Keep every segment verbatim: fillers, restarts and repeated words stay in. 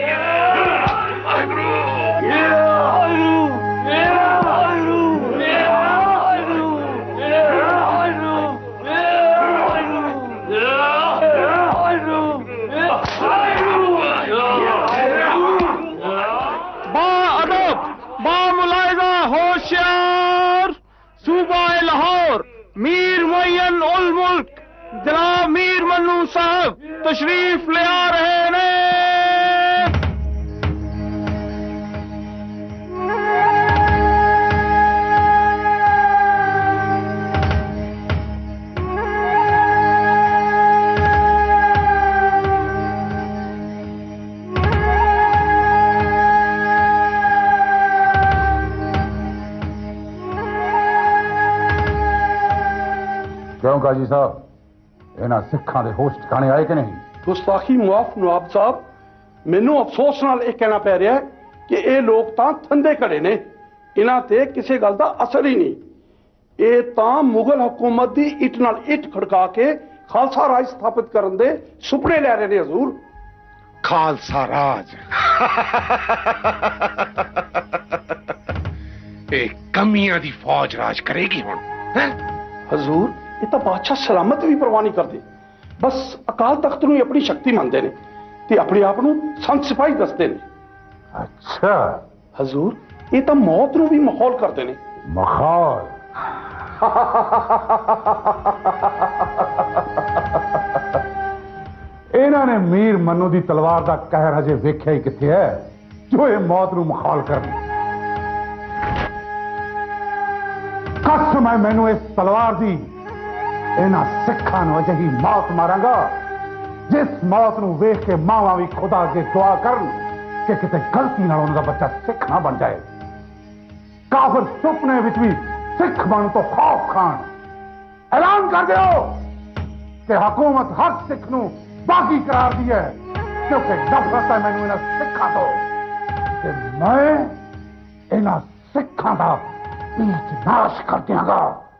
मीर मुअय्यन उल मुल्क जनाब मीर मन्नू साहब तशरीफ ले आ रहे ने। क्यों काजी साहब इन्हां सिखां दे होश ठिकाने आए कि नहीं? गुस्ताखी मुआफ नवाब साहब, मैनू अफसोस नाल यह कहना पै रहा है कि ये लोग तां थंदे खड़े ने, इन्हां ते किसी गल दा असर ही नहीं। ये तां मुगल हुकूमत दी इट नाल इट खड़का के खालसा राज स्थापित करन दे सुपने लै रहे ने हजूर। खालसा राज एक कमियां दी फौज राज करेगी हुण हैं? हजूर ये तो बादशाह सलामत भी परवाह नहीं करते, बस अकाल तख्त नूं अपनी शक्ति मानते हैं ते अपने आप नूं संत सिपाही दसते हैं। अच्छा हजूर ये तो मौत नूं भी माहौल करते हैं। माहौल इन्हां ने मीर मन्नू दी तलवार दा कहर हजे वेख्या ही किथे है जो ये मौत नूं माहौल करनी। कसम है मैनू इस तलवार दी इन्हां सिखां नूं अजिही मौत मारांगा जिस मौत नूं वेख के मावां भी खुदा अगे दुआ करन कि किते गलती नाल उन्हां दा बच्चा सिख ना बन जाए। काफिर सुपने विच भी सिख बन तो खौफ खान। ऐलान कर दो कि हुकूमत हर सिख नूं बागी करार दी है, क्योंकि नफरत है मैनू इन्हां सिखां तो कि मैं इन्हां सिखां दा बीच नाश कर दियांगा।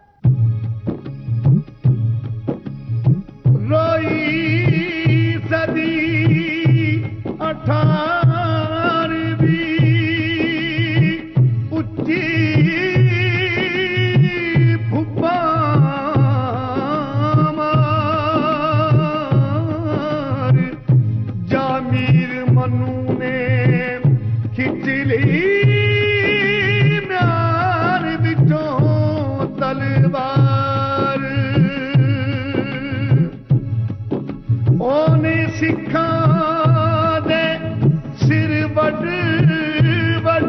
रोई सदी अठारहवीं उच्ची भुब्बा मार जामीर मन्नू ने खिंच ली म्यार विचों तलवार। ओने सिखा दे सिर वड वड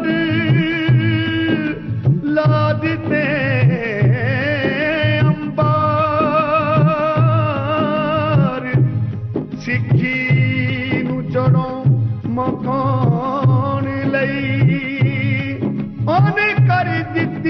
ला दिते अंबार। सिखी नू जड़ों मकान लई ओने कर दिती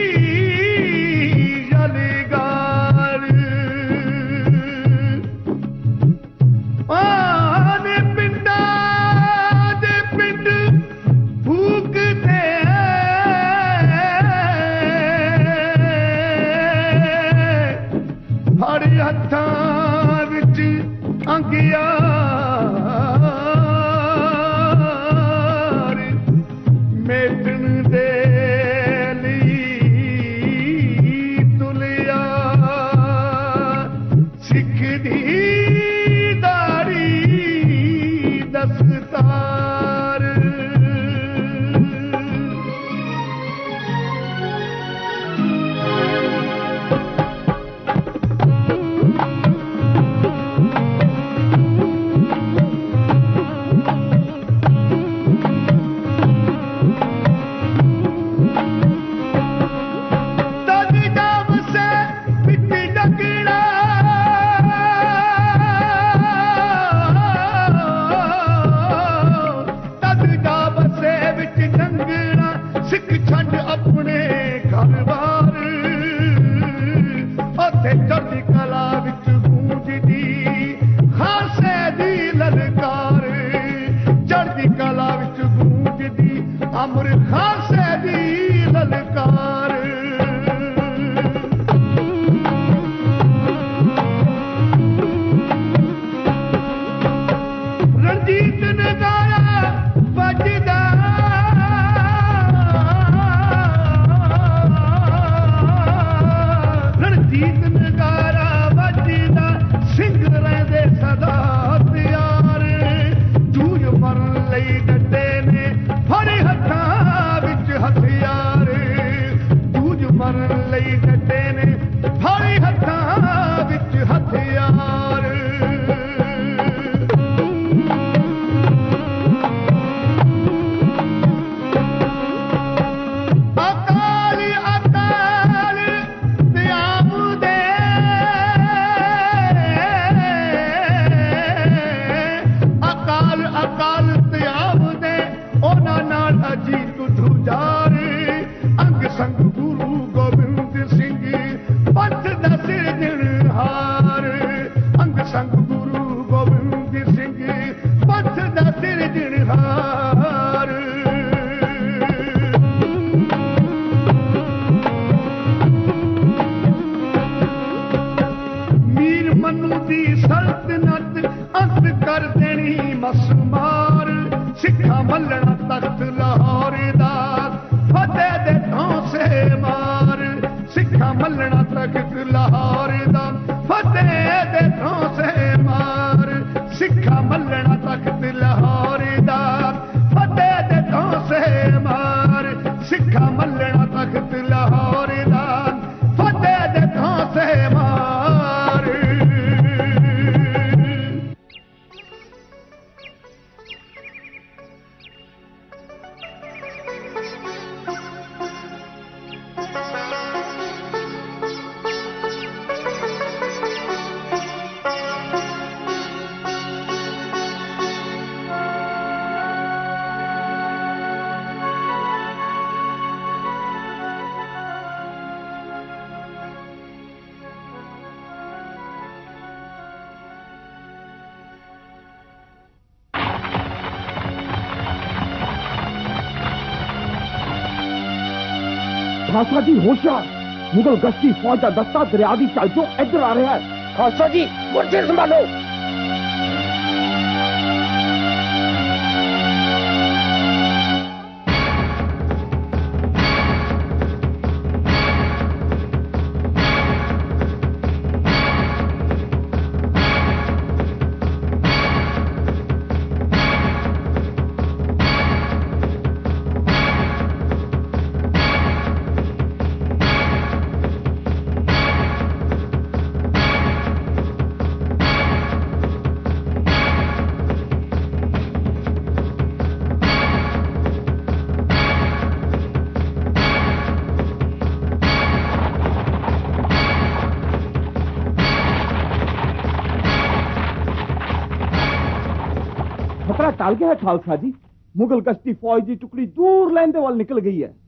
हत्थां विच अंगियार मेटन दे लई तुलिया सिख दी दाड़ी दस्तार। सिख छड़ अपने घर बार उथे चढ़दी कला विच गूंजदी खालसे दी ललकार। चढ़दी कला विच गूंजदी अमर खालसे दी ललकार। रणजीत ने गाया मार मीर मनु दी सल्तनत अंत कर देनी मसमार सिखा मलना तख्त लाहौर दा फतेह दे धौंसे मार सिखा मलना तख्त लाहौर दा फतेह दे धौंसे मार सिखा मलना तख्त लाहौर दा फतेह दे धौंसे मार सिखा मलना तख्त लाहौर दा फतेह दे धौंसे मार खालसा जी होशियार, मुगल गश्ती फौज का दस्ता दरिया दी चल चो इधर आ रहा है। खालसा जी मुझे संभालो। खतरा टल गया है खालसा जी, मुगल गश्ती फौज की टुकड़ी दूर लैंदे वाल निकल गई है।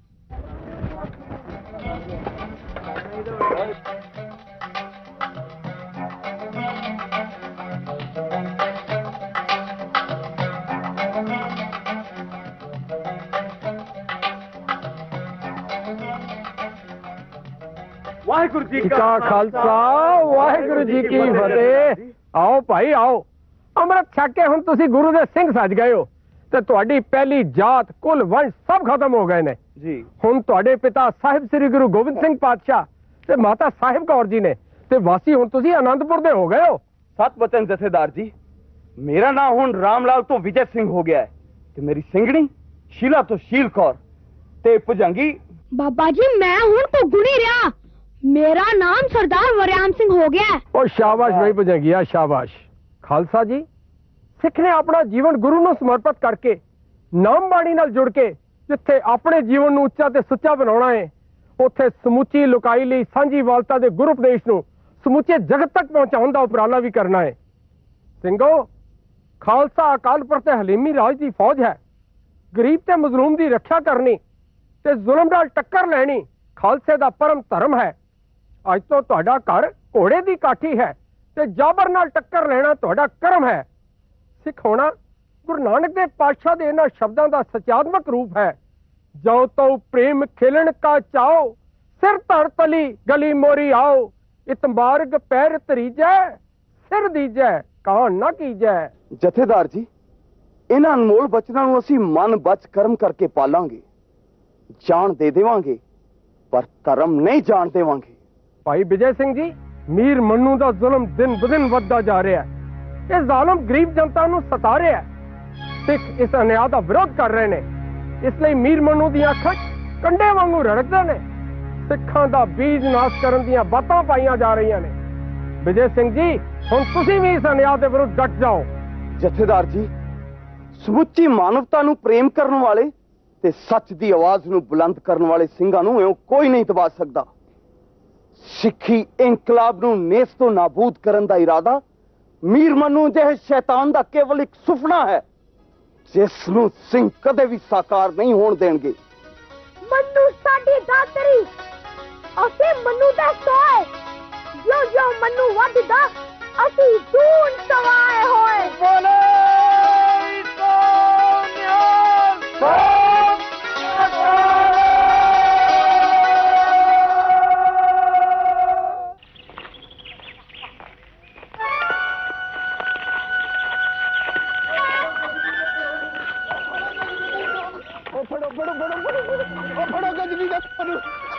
वाहिगुरु जी का खालसा, वाहिगुरु जी की फतेह। आओ भाई आओ, अमृत छक के हुण तुसी गुरु दे सिंह सज गए हो ते तुहाडी पहली जात कुल वंश सब खत्म हो गए ने जी। हुण तुहाडे पिता साहिब श्री गुरु गोबिंद सिंह पातशाह ते माता साहिब कौर जी ने ते वासी हुण तुसी आनंदपुर दे हो गए हो। सत वचन जथेदार जी, मेरा नाम हुण रामलाल तो विजय सिंह हो गया है ते मेरी सिंगणी शीला तो शील कौर ते भुजंगी। बाबा जी मैं हुण तो गुणी रहा, मेरा नाम सरदार वरयाम सिंह हो गया है। ओ शाबाश भाई भुजंगिया शाबाश। खालसा जी, सिख ने अपना जीवन गुरु ਨੂੰ ਸਮਰਪਿਤ ਕਰਕੇ ਨਾਮ ਬਾਣੀ ਨਾਲ ਜੁੜ ਕੇ ਜਿੱਥੇ ਆਪਣੇ ਜੀਵਨ ਨੂੰ ਉੱਚਾ ਤੇ ਸੁੱਚਾ ਬਣਾਉਣਾ ਹੈ, ਉੱਥੇ ਸਮੁੱਚੀ ਲੁਕਾਈ ਲਈ ਸਾਂਝੀ ਵਾਲਤਾ ਦੇ ਗੁਰੂ ਉਪਦੇਸ਼ ਨੂੰ ਸਮੁੱਚੇ ਜਗਤ ਤੱਕ ਪਹੁੰਚਾਉਣ ਦਾ ਉਪਰਾਲਾ ਵੀ ਕਰਨਾ ਹੈ। ਸਿੰਘੋ, ਖਾਲਸਾ ਅਕਾਲ ਪੁਰਖ ਤੇ ਹਲੀਮੀ ਰਾਜ ਦੀ ਫੌਜ ਹੈ। ਗਰੀਬ ਤੇ ਮਜ਼ਲੂਮ ਦੀ ਰੱਖਿਆ ਕਰਨੀ ਤੇ ਜ਼ੁਲਮ ਨਾਲ ਟੱਕਰ ਲੈਣੀ ਖਾਲਸੇ ਦਾ ਪਰਮ ਧਰਮ ਹੈ। ਅੱਜ ਤੋਂ ਤੁਹਾਡਾ ਘਰ ਘੋੜੇ ਦੀ ਕਾਠੀ ਹੈ ਤੇ ਜਾਬਰ ਨਾਲ ਟੱਕਰ ਲੈਣਾ ਤੁਹਾਡਾ ਕਰਮ ਹੈ। ਸਿੱਖ ਹੋਣਾ ਗੁਰੂ ਨਾਨਕ ਦੇਵ ਪਾਤਸ਼ਾਹ ਦੇ ਇਹਨਾਂ ਸ਼ਬਦਾਂ ਦਾ ਸਚਾਤਮਕ ਰੂਪ ਹੈ। ਜੋ ਤੋ ਪ੍ਰੇਮ ਖੇਲਣ ਕਾ ਚਾਓ, ਸਿਰ ਧਰ ਤਲੀ ਗਲੀ ਮੋਰੀ ਆਓ, ਇਤਮਾਰਗ ਪੈਰ ਤਰੀਜੈ, ਸਿਰ ਦੀਜੈ ਕਾਣ ਨਾ ਕੀਜੈ। ਜਥੇਦਾਰ ਜੀ, ਇਹਨਾਂ ਅਨਮੋਲ ਬਚਨਾਂ ਨੂੰ ਅਸੀਂ ਮਨ ਬਚ ਕਰਮ ਕਰਕੇ ਪਾਲਾਂਗੇ। ਜਾਨ ਦੇ ਦੇਵਾਂਗੇ ਪਰ ਧਰਮ ਨਹੀਂ ਜਾਣ ਦੇਵਾਂਗੇ। ਭਾਈ ਵਿਜੇ ਸਿੰਘ ਜੀ, ਮੀਰ ਮੰਨੂ ਦਾ ਜ਼ੁਲਮ ਦਿਨ ਬ ਦਿਨ ਵੱਧਦਾ ਜਾ ਰਿਹਾ ਹੈ। ਇਹ ਜ਼ਾਲਮ ਗਰੀਬ ਜਨਤਾ ਨੂੰ ਸਤਾ ਰਿਹਾ ਹੈ। ਸਿੱਖ ਇਸ ਅਨਿਆਂ ਦਾ ਵਿਰੋਧ ਕਰ ਰਹੇ ਨੇ, ਇਸ ਲਈ ਮੀਰ ਮੰਨੂ ਦੀਆਂ ਅੱਖਾਂ ਕੰਡੇ ਵਾਂਗੂ ਰੜਕਦੇ ਨੇ। ਸਿੱਖਾਂ ਦਾ ਬੀਜ ਨਾਸ਼ ਕਰਨ ਦੀਆਂ ਬਾਤਾਂ ਪਾਈਆਂ ਜਾ ਰਹੀਆਂ ਨੇ। ਵਿਜੇ ਸਿੰਘ ਜੀ, ਹੁਣ ਤੁਸੀਂ ਵੀ ਇਸ ਅਨਿਆਂ ਦੇ ਵਿਰੁੱਧ ਡਟ ਜਾਓ। ਜਥੇਦਾਰ ਜੀ, ਸਮੁੱਚੀ ਮਾਨਵਤਾ ਨੂੰ ਪ੍ਰੇਮ ਕਰਨ ਵਾਲੇ ਤੇ ਸੱਚ ਦੀ ਆਵਾਜ਼ ਨੂੰ ਬੁਲੰਦ ਕਰਨ ਵਾਲੇ ਸਿੰਘਾਂ ਨੂੰ ਇਉਂ ਕੋਈ ਨਹੀਂ ਦਬਾ ਸਕਦਾ। ਸਿੱਖੀ ਇਨਕਲਾਬ ਨੂੰ ਨੇਸ ਤੋਂ ਨਾਬੂਦ ਕਰਨ ਦਾ ਇਰਾਦਾ ਮੀਰ ਮੰਨੂ ਜਿਹੇ ਸ਼ੈਤਾਨ ਦਾ ਕੇਵਲ ਇੱਕ ਸੁਪਨਾ ਹੈ, ਜਿਸ ਨੂੰ ਸਿੰਘ ਕਦੇ ਵੀ ਸਾਕਾਰ ਨਹੀਂ ਹੋਣ ਦੇਣਗੇ। ਮੰਨੂ ਸਾਡੀ ਦਾਤਰੀ, ਅਸੀਂ ਮੰਨੂ ਦਾ ਸੋਏ, ਜੋ ਜੋ ਮੰਨੂ ਵੱਧਦਾ ਅਸੀਂ ਦੂਨ ਸਵਾਏ ਹੋਏ। ਬੋਲੇ ਸੋਨਿਆ। फड़ो फड़ो फड़ो फड़ो फड़ो फड़ो गजनी का फड़ो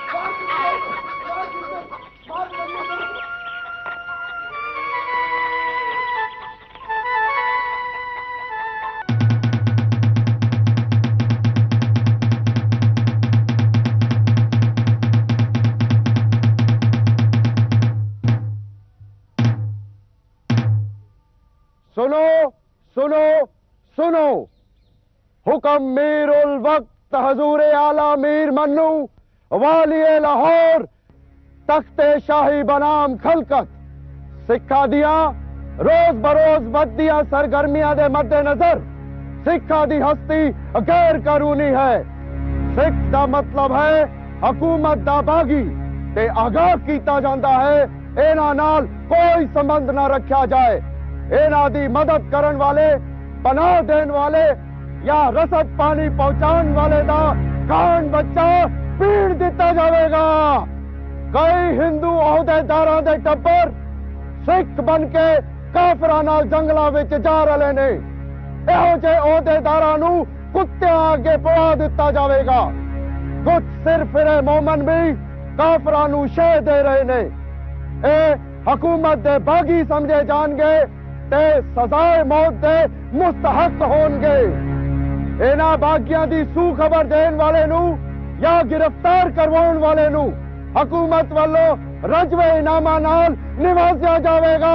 सुनो सुनो सुनो हुक्म मीर उल वक्त हजूर आला मीर मन्नू वाली लाहौर तख्ते शाही बनाम खलकत सिखा दिया रोज बरोज बदिया सरगर्मियां दे मद्देनजर सिखा दी हस्ती गैर कानूनी है। सिख दा मतलब है हुकूमत दा बागी ते आगाह कीता जांदा है इन्हां नाल कोई संबंध ना रखा जाए। इन्हां दी मदद करन वाले पनाह देन वाले या रसद पानी पहुंचाने वाले दा कान बच्चा पीड़ दिता जाएगा। कई हिंदू अहदेदारां दे टब्बर सिख बन के काफरां नाल जंगलां विच जा रहे ने। इहो जे अहदेदारां नूं कुत्तियां अगे पवा दिता जाएगा। कुछ सिर फिरे मोमन भी काफरां नूं शह दे रहे ने। ए हुकूमत दे बागी समझे जाणगे ते सजाए मौत दे मुस्तहक होणगे। इन्हां बागियां दी सू खबर देन वाले नूं या गिरफ्तार करवाउण वाले नूं हुकूमत वालों रजवे इनामा नाल निवाजिया जाएगा।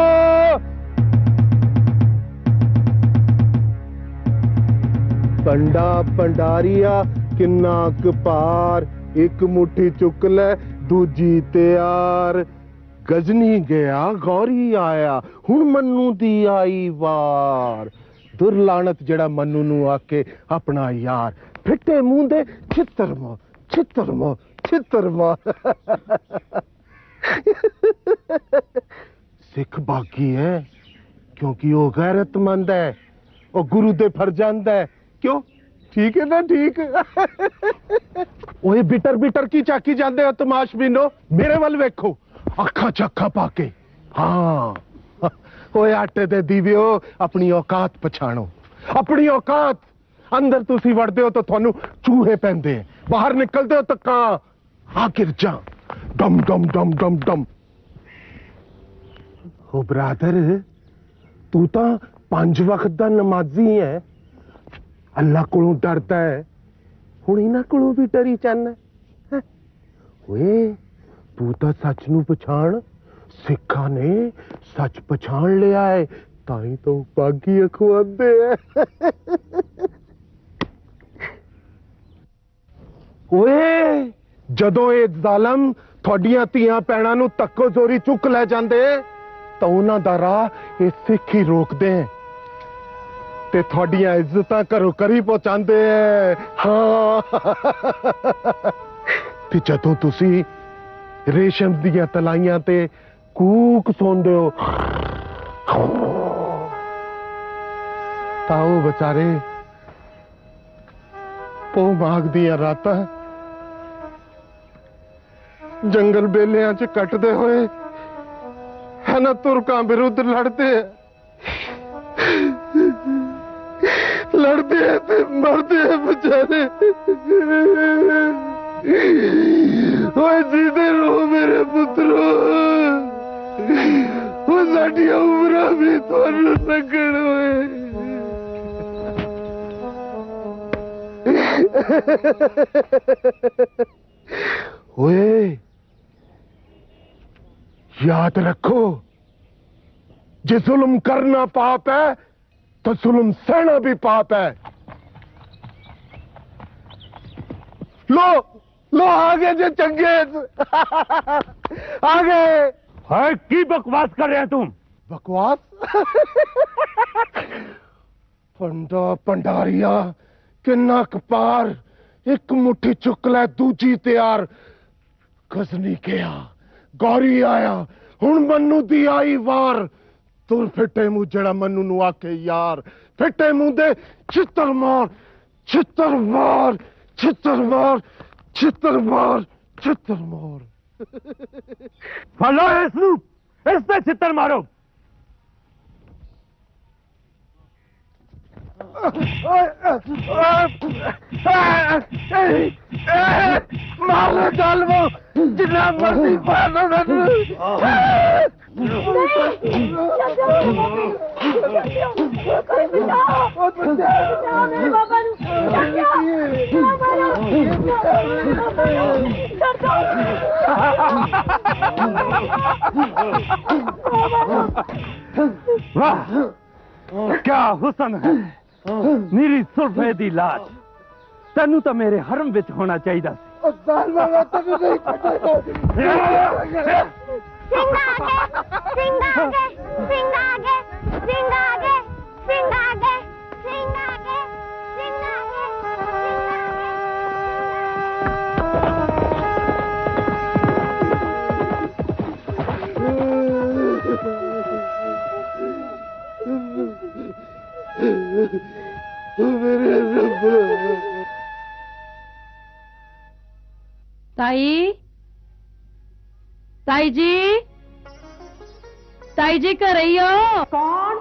पंडा पंडारिया किन्ना क पार एक मुट्ठी चुक ले दूजी तैयार। गजनी गया गौरी आया हुण मन्नू दी आई वार। दुरलानत जड़ा मन्नू नू आके अपना यार फिट्टे मुंह दे छितर मार छितर मार छितर मार। सिख बाकी है क्योंकि वो गैरतमंद है वो गुरु दे फरजंद है। क्यों ठीक है ना ठीक। ओए बिटर बिटर की चाकी जाते हो तमाश बिनो मेरे वाल वेखो अखा चखा पाके। हाँ ओए आटे दे दीवियो अपनी औकात पछाणो अपनी औकात। अंदर तुसी वड़दे हो तो थानू चूहे पैंदे हैं बाहर निकलते हो तो कां आखिर जा डम डम डम डम डम। ओ ब्रादर तू तो पांच वक्त दा नमाजी है अल्लाह कोलों डरता है हुण इन्हां कोलों भी डरी जाना। ओए तू तो सच नू पछाण सिखा ने सच पछाण लिया है ताई तो बागी अखवांदे है। ओए जदों ये जालम थोड़ियां तियां पैणा नू तक्को जोरी चुक ले जांदे तो उन्हां दा राह ये सिख ही रोकदे ते थोड़ियां इज्जतां घरों करी पहुंचांदे है। हाँ ते जदों तुसी रेशम दियां तलाइयां ते कूक सौंदे हो ताओ बेचारे पो माग दियां रातां जंगल बेलियां च कटदे होए है ना तुर्कां विरुद्ध लड़ते लड़ते हैं ते मरते हैं बेचारे। ओए जीते रहो मेरे पुत्रो वो साडियां उमरां भी तुहानू लगण होए। ओए याद रखो जे जुल्म करना पाप है तो जुल्म सहना भी पाप है। लो लो आगे जे चंगे आगे। है की बकवास कर रहे हैं तुम? बकवास पंडा पंडारिया किन्ना कपार एक मुट्ठी चुक ले दूजी तैयार। गजनी गया गौरी आया हुण मन्नू दी आई वार। तुर फिटे मुंह जड़ा मन्नू नू आके यार फिटे मुंह दे छितर मार छितर मार छितर मार छितर मार छितर मार। फलो इसनू इस पे छितर मारो। मारो डाल वो जितना मर्जी मारो वाह क्या हुसन है मेरी सुल्फे दी लाज तेनू तो मेरे हरम विच होना चाहिए ताई ताई जी ताई जी कर रही हो कौन?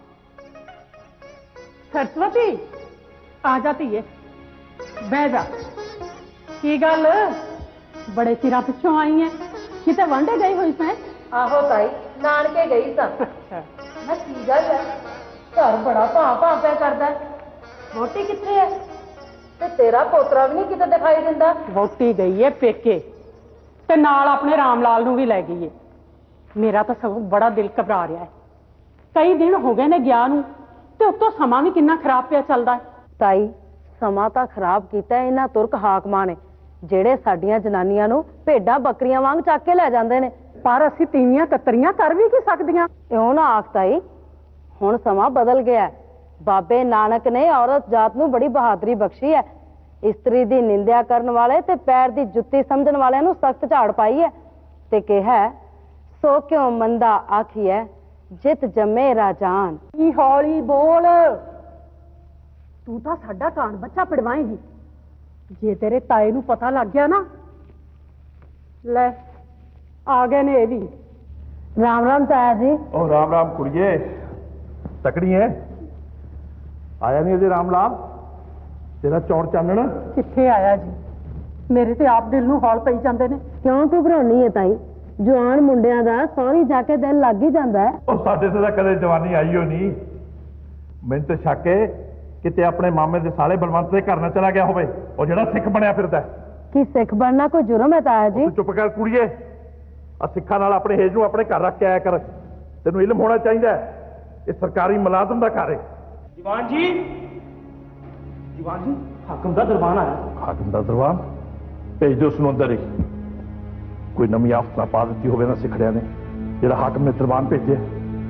सरस्वती आ जाती है बह जा की गल बड़े चिरा पिछों आई है किते वांडे गई हुई सैं? आहो ताई नानके गई सा मैं की गल है घर बड़ा भां भां पे करदा मोटी किथे है ते तेरा पोतरा भी नहीं किते दिखाई दिंदा वोटी गई है पेके ते नाल अपने रामलाल नूं भी लै गई है मेरा तो सब बड़ा दिल घबरा रहा है कई दिन हो गए ने गया नूं ते उत्तों समा भी कितना खराब पिया चलदा है ताई समा तां खराब कीता इन्हां तुर्क हाकमां ने ਜਿਹੜੇ ਸਾਡੀਆਂ ਜਨਾਨੀਆਂ ਨੂੰ ਭੇਡਾਂ ਬੱਕਰੀਆਂ ਵਾਂਗ ਚੱਕ ਕੇ ਲੈ ਜਾਂਦੇ ਨੇ ਪਰ ਅਸੀਂ ਤੀਵੀਆਂ ਕਤਰੀਆਂ ਕਰ ਵੀ ਕੀ ਸਕਦੀਆਂ ਇਉਂ ਨਾ ਆਖ ਤਾਈ ਹੁਣ ਸਮਾਂ ਬਦਲ ਗਿਆ ਬਾਬੇ ਨਾਨਕ ਨੇ ਔਰਤ ਜਾਤ ਨੂੰ ਬੜੀ ਬਹਾਦਰੀ ਬਖਸ਼ੀ ਹੈ ਇਸਤਰੀ ਦੀ ਨਿੰਦਿਆ ਕਰਨ ਵਾਲੇ ਤੇ ਪੈਰ ਦੀ ਜੁੱਤੀ ਸਮਝਣ ਵਾਲਿਆਂ ਨੂੰ ਸਖਤ ਝਾੜ ਪਾਈ ਹੈ ਤੇ ਕਿਹਾ ਸੋ ਕਿਉਂ ਮੰਦਾ ਆਖੀਐ ਜਿਤ ਜੰਮੇ ਰਾਜਾਨ ਕੀ ਹੌਲੀ ਬੋਲ ਤੂੰ ਤਾਂ ਸਾਡਾ ਕਾਣ ਬੱਚਾ ਪੜਵਾਏਂਗੀ ਜੇ ਤੇਰੇ ਤਾਏ ਨੂੰ ਪਤਾ ਲੱਗ ਗਿਆ ਨਾ ਲੈ ਆ ਗਏ ਨੇ ਇਹ ਵੀ राम राम ताया जी ओ राम राम कुड़िए तकड़ी है आया नहीं अजे रामलाल तेरा चौड़ चानन किथे आया जी मेरे ते आप दिल नूं हौल पई जांदे ने क्यों घबराउणी है ताई जवान मुंडियां दा सौरी जाके दिल लग ही जांदा है ओ साडे ते तां कदे जवानी आई हो नहीं मैनूं ते शक है किते अपने मामे दे साले बलवंत दे घर ना चला गया होवे ओ जेड़ा सिख बनया फिरदा कि सिख बनना कोई जुर्म है ताया जी चुप कर कुड़िए आ सिखा नाल अपने हेज नूं अपने घर रख के आया कर तेनू इल्म होना चाहिए ये सरकारी मुलाजम दा घर है दीवान जी दीवान जी हाकम दा दरबान आया हाकम दा दरबान भेज दो उसनूं अंदर ही कोई नवी आफत ना पा दी होवे ना सिखड़िया ने जेड़ा हाकम ने दरबान भेजे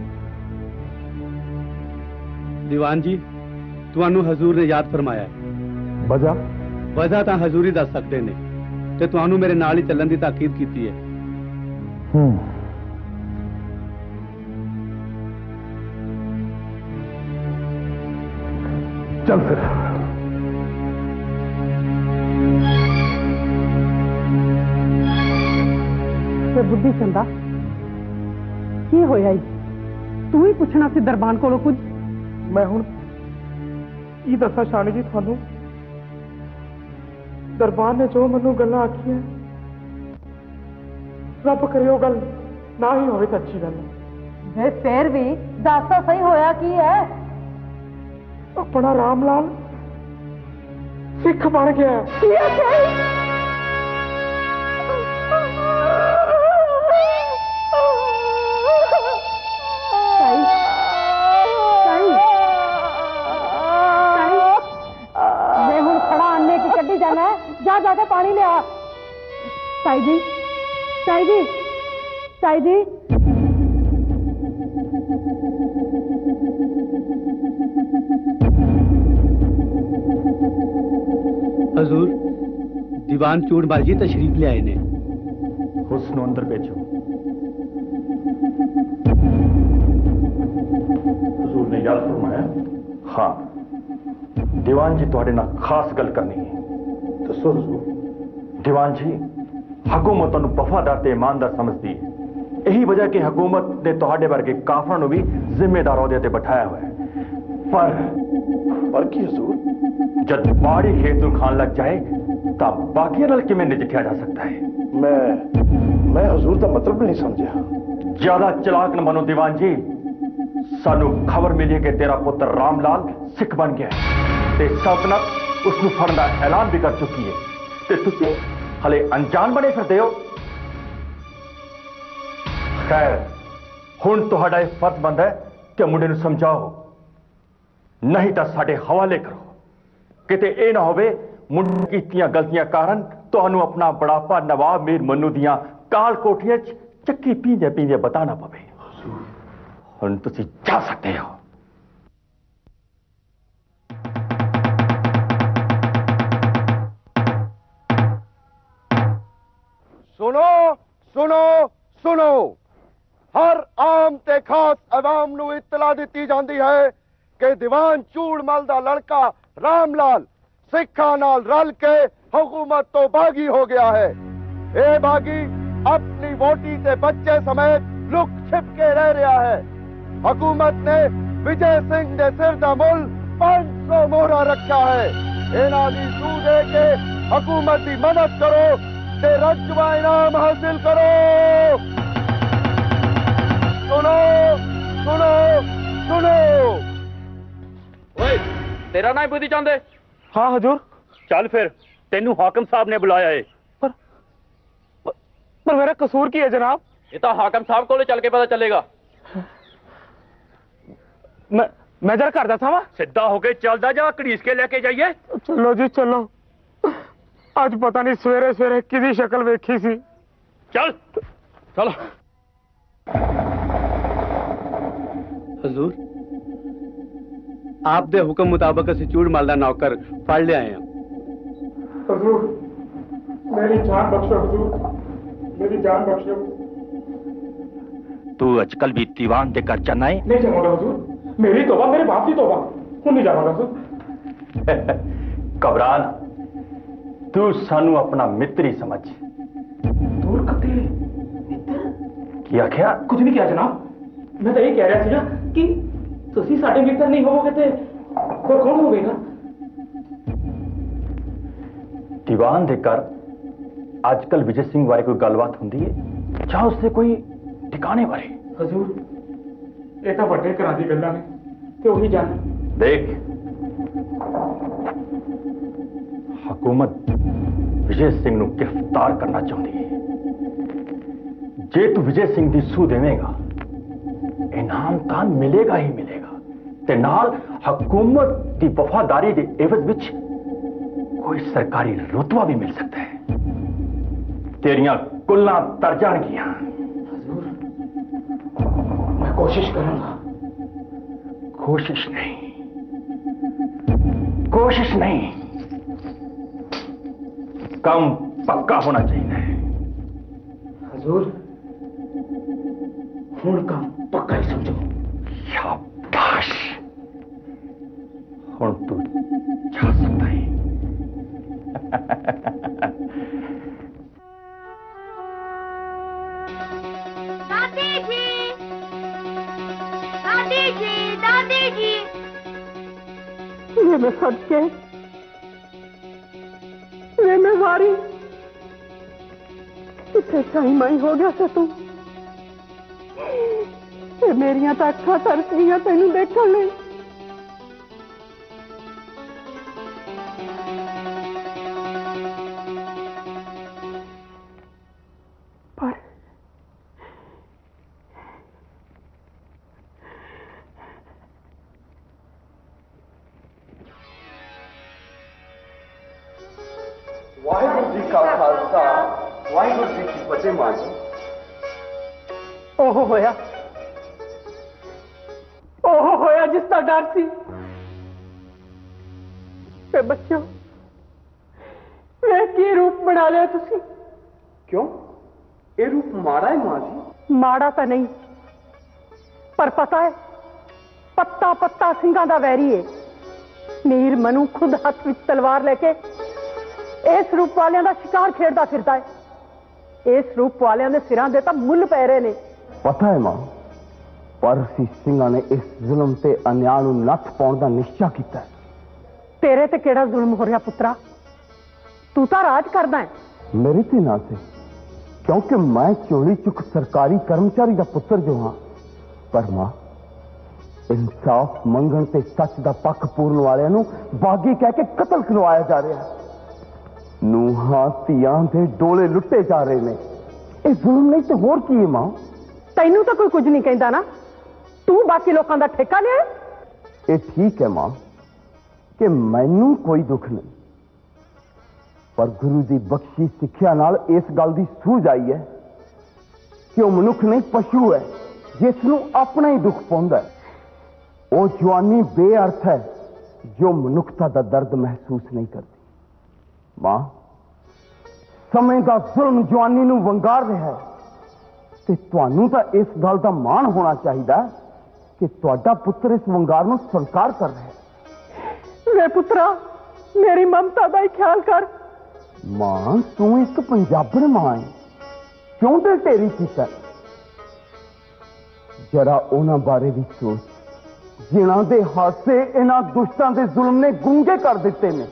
दीवान जी ਤੁਹਾਨੂੰ ਹਜ਼ੂਰ ਨੇ ਯਾਦ ਫਰਮਾਇਆ ਵਜ੍ਹਾ ਵਜ੍ਹਾ ਤਾਂ ਹਜ਼ੂਰ ਹੀ ਦੱਸ ਸਕਦੇ ਨੇ ਤੇ ਤੁਹਾਨੂੰ ਮੇਰੇ ਨਾਲ ਹੀ ਚੱਲਣ ਦੀ ਤਾਕੀਦ ਕੀਤੀ ਹੈ ਹੂੰ ਚੱਲ ਫਿਰ ਤੇ ਬੁੱਢੀ ਚੰਦਾ ਕੀ ਹੋਇਆ ਜੀ ਤੂੰ ਹੀ ਪੁੱਛਣਾ ਸੀ ਦਰਬਾਨ ਕੋਲੋਂ ਕੁਝ ਮੈਂ ਹੁਣ ਕੀ ਦੱਸਾਂ ਸ਼ਾਨੀ ਜੀ ਤੁਹਾਨੂੰ ਦਰਬਾਰ ਨੇ ਜੋ ਮੈਨੂੰ ਗੱਲਾਂ ਆਖੀਆਂ ਰੱਬ ਕਰੇ ਉਹ ਗੱਲ ਨਾ ਹੀ ਹੋਵੇ ਤਾਂ ਅੱਛੀ ਗੱਲ ਵੇ ਫੇਰ ਵੀ ਦੱਸ ਤਾਂ ਸਹੀ ਹੋਇਆ ਕੀ ਹੈ ਆਪਣਾ ਰਾਮ ਲਾਲ ਸਿੱਖ ਬਣ ਗਿਆ ਕੀ ਹੈ जाना है जा जाके पानी ले आ ताई जी ताई जी ताई जी हजूर दीवान चूड़बाल जी तशरीफ ले आए ने हुस्न अंदर भेजो हजूर ने याद फरमाया हाँ दीवान जी तुहाडे नाल खास गल करनी है दसो हजूर दीवान जी हुकूमत तुहानू वफादार ते ईमानदार समझती है यही वजह कि हुकूमत ने तुहाडे वर्गे काफरां नू भी जिम्मेदार अहदे ते बिठाया हुआ है पर पर की हजूर? जब बाड़ी खेत ਨੂੰ ਖਾਣ ਲੱਗ ਜਾਏ ਤਾਂ ਬਾਕੀਆਂ ਨਾਲ ਕਿਵੇਂ ਨਜਿੱਠਿਆ ਜਾ ਸਕਦਾ ਹੈ? मैं मैं हजूर का मतलब नहीं समझा। ज्यादा चलाक न बनो दीवान जी। सानू खबर मिली है कि तेरा पुत्र रामलाल सिख बन गया है ते सल्तनत उसनु फड़न दा ऐलान भी कर चुकी है ते तुसी हले अनजान बने फिरदे हो। खैर हुण तुहाडा यह फर्ज बनदा है कि मुंडे नू समझाओ, नहीं तो साडे हवाले करो। किते ए ना होवे मुंडे कीतियां गलतियां कारण तुहानू अपना बड़ापा नवाब मीर मन्नू दियां काल कोठियां च चक्की पींदे पींदे बताना पवे। हुण तुसी जा सकते हो। सुनो सुनो सुनो, हर आम ते खास अवाम नू इतला दी जाती है कि दीवान चूड़मल दा लड़का रामलाल सिखा नाल रल के हुकूमत तो बागी हो गया है। ए बागी अपनी वोटी ते बच्चे समेत लुक छिप के रह रहा है। हुकूमत ने विजय सिंह दे सिर दा मुल पांच सौ मोहरा रखा है। इना दी सू दे के हुकूमत की मदद करो ते रजवा इनाम हासिल करो। सुनो सुनो सुनो। ओए तेरा ना बुद्धि चाहते? हाँ हजूर। चल फिर तेनू हाकिम साहब ने बुलाया है। पर पर मेरा कसूर की है जनाब? ये तो हाकिम साहब को चल के पता चलेगा। मैं मैं जरा करता था वहां। सीधा होके चलदा जा, घड़ीस के लेके जाइए। चलो जी चलो, आज पता नहीं सवेरे सवेरे किसी शक्ल वेखी सी। चल चलो। हजूर आप दे हुक्म मुताबिक असी चूड़मल दा नौकर फड़ ले आए हैं। हजूर मेरी जान बख्शो, हजूर मेरी जान बख्शो। तू अजकल भी दीवान दे कर जाना है? नहीं जाऊंगा हजूर, मेरी तौबा, मेरे बाप की तौबा, हूं नहीं जाऊंगा हजूर। घबरान, तू सानू अपना मित्र ही समझ। दूर कते मित्र? क्या आख्या? कुछ नहीं किया जनाब, मैं तो यही कह रहा था कि तुसी साडे मित्र नहीं होवोगे ते कोई कौन होवेगा? दीवान दे कर आजकल विजय सिंह बारे कोई गलबात होंदी है या उससे कोई ठिकाने बारे? हजूर ये तो बड़े घरां दी गल्लां ने ते ओही जान। देख हुकूमत विजय सिंह नू गिरफ्तार करना चाहती है। जे तू विजय सिंह दी सू देवेगा इनाम तां मिलेगा ही मिलेगा ते नाल हुकूमत दी वफादारी दे एवज विच कोई सरकारी रुतबा भी मिल सकता है। तेरियां कुल्लां तर जाणगियां। हजूर मैं कोशिश करूंगा। कोशिश नहीं, कोशिश नहीं, काम पक्का होना चाहिए। हजूर हुण काम पक्का ही समझो। शाबाश, हुण तू जा सकता है। दादी जी, दादी जी, दादी जी। ये मैं सच के वे मैं वारी कितने चाई माई हो गया से तू। ते मेरिया तो अखा तरसियां तेन देखने लिए। पर वाहिगुरु जी का खालसा, वाहिगुरु जी की फतेह। मां जी ओहो होया, ओहो होया जिसका डर सी। ते बच्चों वे की रूप बना लिया तुसी? क्यों ये रूप माड़ा है मां जी? माड़ा तो नहीं, पर पता है पत्ता पत्ता सिंगा दा वैरी है। मीर मनु खुद हाथ विच तलवार लेके इस रूप वालियां दा शिकार खेड़दा फिरदा है। इस रूप वालियां दे सिरां दे तां मुੱਲ पै रहे ने। पता है मां, पर ਅਸੀਂ ਸਿੰਘਾਂ ਨੇ ਇਸ ਜ਼ੁਲਮ ਤੇ ਅਨਿਆਂ ਨੂੰ ਨੱਥ ਪਾਉਣ ਦਾ ਨਿਸ਼ਚਾ ਕੀਤਾ ਹੈ। तेरे ते केड़ा जुल्म हो रहा पुत्रा? तू तो राज करदा है। मेरे ते ना से, क्योंकि मैं चोली चुक सरकारी कर्मचारी का पुत्र जो हाँ। पर मां इंसाफ मंगण ते सच का पक्ष पूरन वालियां नूं बागी कह के कतल करवाया जा रहा है। नूहां धीआं दे डोले लुटे जा रहे ने। ये जुल्म नहीं तो होर की है मां? तैनू तो कोई कुछ नहीं कहता ना, तू बाकी लोगों का ठेका लिया। ये ठीक है मां कि मैनू कोई दुख नहीं, पर गुरु की बख्शी सिक्ख्या नाल इस गल की सूझ आई है कि वह मनुख नहीं पशु है जिसनों अपना ही दुख पहुंचता है। वह जवानी बेअर्थ है जो मनुखता का दर्द महसूस नहीं करती। मां समय का जुल्म जवानी नूं वंगार रहा है ते तुहानूं तां इस गल का माण होना चाहिए कि तुहाडा पुत्र इस वंगार नूं स्वीकार कर रहा है। वे पुत्रा मेरी ममता का ही ख्याल कर। मां तू एक पंजाबण मां है, क्यों दिल ढेरी कीता? जरा उन्हां बारे भी सोच जिन्हां दे हासे इन्हां दुष्टां दे जुल्म ने गूंगे कर दिते ने।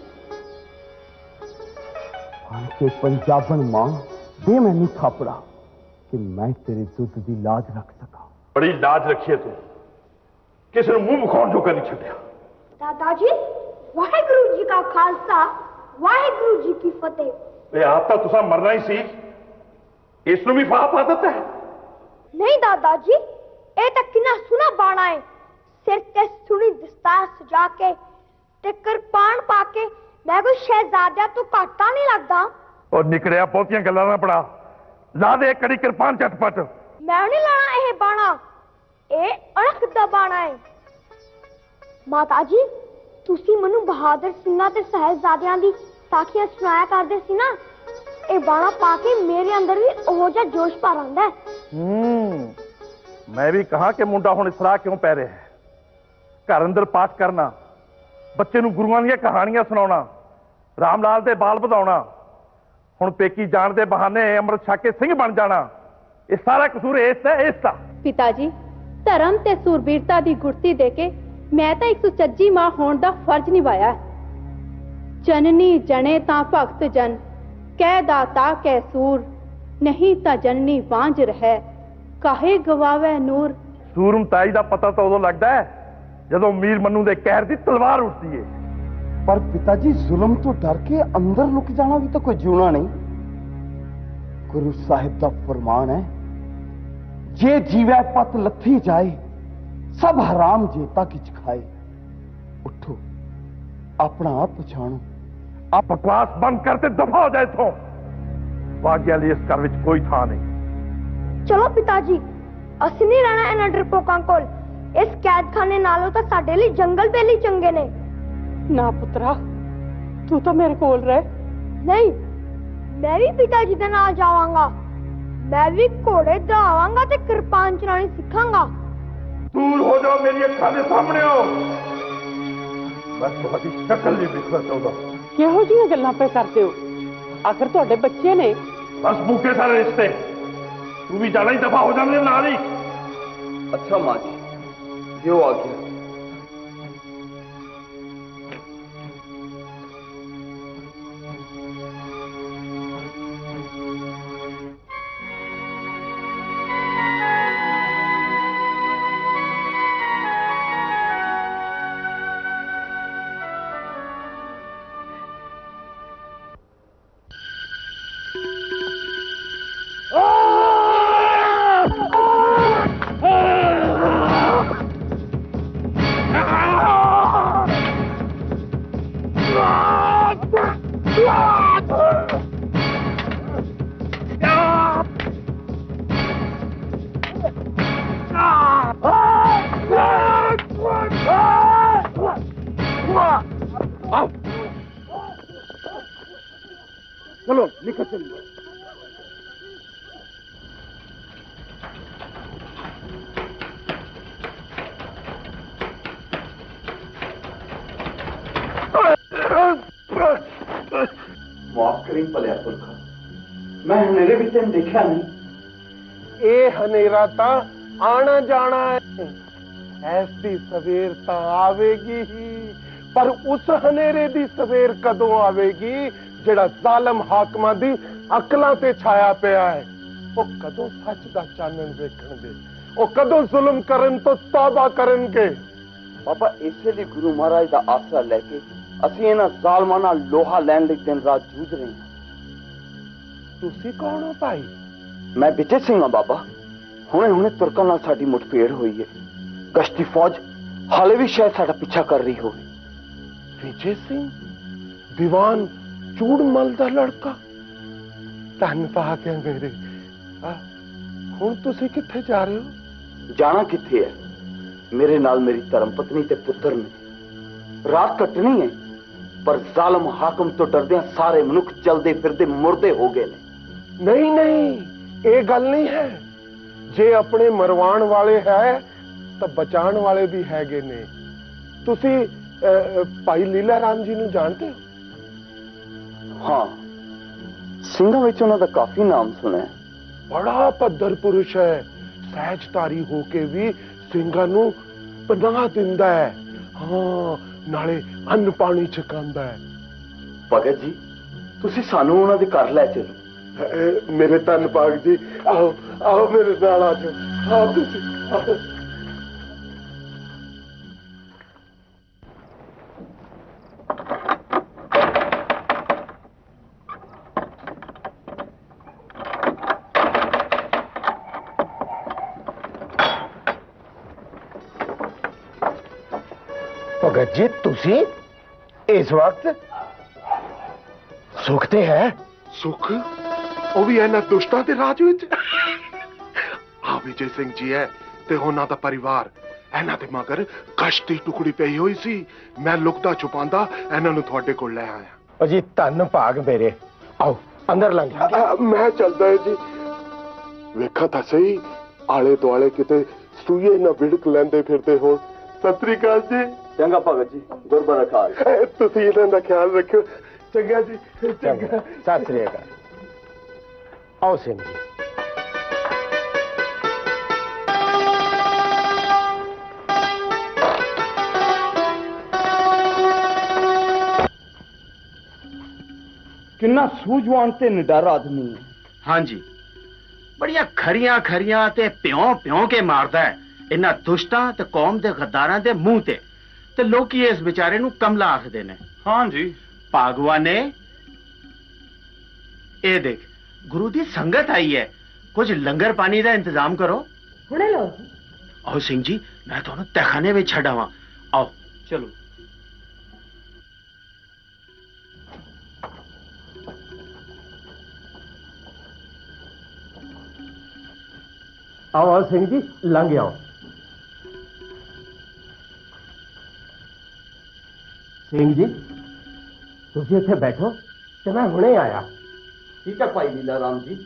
के पंजाबण मां दे मैनू थापड़ा कि मैं तेरे दुध की लाज रख सका। बड़ी लाज रखी है तू, किसी ने मुंह मुखाउण जो कर नहीं छड्या। दादाजी वाहेगुरु जी का खालसा वाहेगुरु जी की फतेह। वे आप तो तुसा मरना ही सी, इसनू भी फाह पा देता है। नहीं दादाजी, ये तो किना सुना बाणा है। सिर ते सुनी दस्तार सजा के ते कृपान पाके मैं कोई शहजादिया तो घाटा नहीं लगता। और निकलिया बहुतियां गल्लां ना पड़ा, ला दे कड़ी कृपान झटपट। मैं नहीं लाना यह बाणा, ये अणख दा बाणा है। माताजी तुसी मनु बहादुर सिंह ते सहजादियां दी साखियां सुनाया करदे सी ना, ये बाणा पाके मेरे अंदर भी ओहो जिहा जोश भर आंदा है। हम्म मैं भी कहा कि मुंडा हुण इसराह क्यों पै रहा है। घर अंदर पाठ करना, बच्चे नूं गुरुआं दी कहानियां सुनाउणा, राम लाल दे बाल वधाउणा, हुण पेकी जाण दे बहाने अमृत छक के सिंह बन जाना, ये सारा कसूर इस है इस दा। पिताजी धर्म ते सूरबीरता दी गुरती देके मैं तो एक सुचज्जी मां होने का फर्ज निभाया है। जननी जने ता भगत जन कह दाता कै सूर, नहीं ता जननी वांझ रहे काहे गवावे नूर। सूरमताई का पता तो उदों लगता है जदों मीर मन्नू दे कहर दी तलवार उठती है। पर पिताजी जुल्म तो डर के अंदर लुक जाना भी तो कोई जीना नहीं। गुरु साहिब का फरमान है, जे जीवै पत लथी जाए सब हराम जेता किच खाए। उठो अपना आप पछाणो। आप बकवास बंद करते दफा हो जाए तो भाग्या लिए इस घर विच कोई था नहीं। चलो पिताजी असि नहीं रहना इन्हां डरपोकां कोल। इस कैदखाने नालों तो साडे लई जंगल बेली चंगे ने। ना पुत्रा तू तो मेरे कोल रह। नहीं मैं भी पिताजी दे नाल जावांगा। मैं भी घोड़े दौड़ावांगा ते कृपान चलानी सिखांगा। दूर हो जाओ मेरी अखां दे सामने हो। बस तुहाडी शक्ल नहीं दिखना चाहता। किहो जिहियां गल्लां पे करते हो? आखिर तुहाडे बच्चे ने। बस मुके सारे रिश्ते, तू भी जाना ही दफा हो जाने नाल ही। अच्छा मां जी जो आ गया। चलो निकल चलिए। माफ करी भलिया पुरखा, मैं हनेरे भी तेन देखा नहीं। ये हनेरा ता आना जाना है। ऐसी सवेर तो आवेगी ही, पर उस हनेरे दी सवेर कदों आवेगी जेड़ा जालम हाकमां दी अकलां ते छाया पिया है। वो कदों सच दा चानन वेखणगे, वो कदों जुल्म करन तो तौबा करनगे। बाबा इसे लिए गुरु महाराज का आसरा लेके ਅਸੀਂ ਇਹਨਾਂ ਜ਼ਾਲਮਾਂ ਨਾਲ ਲੋਹਾ ਲੈਣ ਲਈ ਦਿਨ ਰਾਤ ਜੂਝ ਰਹੇ ਹਾਂ। ਤੁਸੀਂ ਕੌਣ ਹੋ ਭਾਈ? ਮੈਂ ਵਿਜੇ ਸਿੰਘ ਹਾਂ ਬਾਬਾ। ਹੁਣੇ ਹੁਣੇ ਤੁਰਕਾਂ ਨਾਲ ਸਾਡੀ ਮੁਠਭੇੜ ਹੋਈ ਹੈ। ਗਸ਼ਤੀ ਫੌਜ ਹਾਲੇ ਵੀ ਸ਼ਾਇਦ ਸਾਡਾ ਪਿੱਛਾ ਕਰ ਰਹੀ ਹੋਵੇ। ਵਿਜੇ ਸਿੰਘ ਦੀਵਾਨ ਚੂੜਮਲ ਦਾ ਲੜਕਾ? ਧੰਨ ਪਾ ਕੇ ਮੇਰੇ। ਹੁਣ ਤੁਸੀਂ ਕਿੱਥੇ ਜਾ ਰਹੇ ਹੋ? ਜਾਣਾ ਕਿੱਥੇ ਹੈ? ਮੇਰੇ ਨਾਲ ਮੇਰੀ ਧਰਮ ਪਤਨੀ ਤੇ ਪੁੱਤਰ ਨੇ ਰਾਤ ਕੱਟਣੀ ਹੈ, पर जालम हाकम तो डरदे सारे मनुख चलते फिरते मुर्दे हो गए ने। नहीं नहीं, ये गल नहीं है। जे अपने मरवाण वाले है तो बचाण वाले भी हैगे ने। तुसी भाई लीला राम जी नूं जानते हो? हाँ, ਸਿੰਘਾਂ ਵਿੱਚ ਉਹਨਾਂ ਦਾ ਕਾਫੀ ਨਾਮ ਸੁਣਿਆ ਹੈ। बड़ा पद्धर पुरुष है, सहजधारी होके भी ਸਿੰਘਾਂ ਨੂੰ पनाह दिंदा है। हाँ, नाले अन्न पानी छकांदा है। भगत जी, तुसी सानू उन्हां दे घर लै चलो। मेरे धन भाग जी, आओ आओ मेरे नाल आ जाओ। आओ तुसी आओ। भगत जी, तुसी इस वक्त सुख ते है? सुख वो भी है ना दुष्टां दे राज विच। आ विजय सिंह जी है ते उन्हां दा परिवार इन्हां दे मगर कष्ट दी टुकड़ी पई हुई सी। मैं लुकदा छुपांदा इन्हां नूं तुहाडे कोल लै आया। जी धन भाग मेरे। आओ अंदर लंघ। मैं चलदा है जी। वेखा तां सही आले दुआले किते सूए ना विड़क लैंदे फिरदे होण। सत श्री अकाल जी। चंगा भगत जी, गुरबर अखाल। तुसी इन्हां दा ख्याल रखियो। चंगा जी, चंगा। सत श्री अकाल। आओ सिंह जी। किन्ना सूझवान ते निडर आदमी है। हाँ जी, बड़िया खरियां खरियां ते प्यों प्यों के मारदा है इन्हां दुष्टां ते कौम दे गद्दारां दे मुंह ते। ते लोग इस बेचारे नूं कमला आखदे ने। हाँ जी। भागवा ने ए देख गुरु दी संगत आई है, कुछ लंगर पानी का इंतजाम करो। हुणे लो। आओ सिंह जी, मैं तुहानू तहखाने में छड़ आवां। आओ चलो। आओ आओ सिंह जी, लंघ आओ। सिंह जी, तुसी इत्थे बैठो ते मैं हुणे आया। ठीक है भाई लीला राम जी।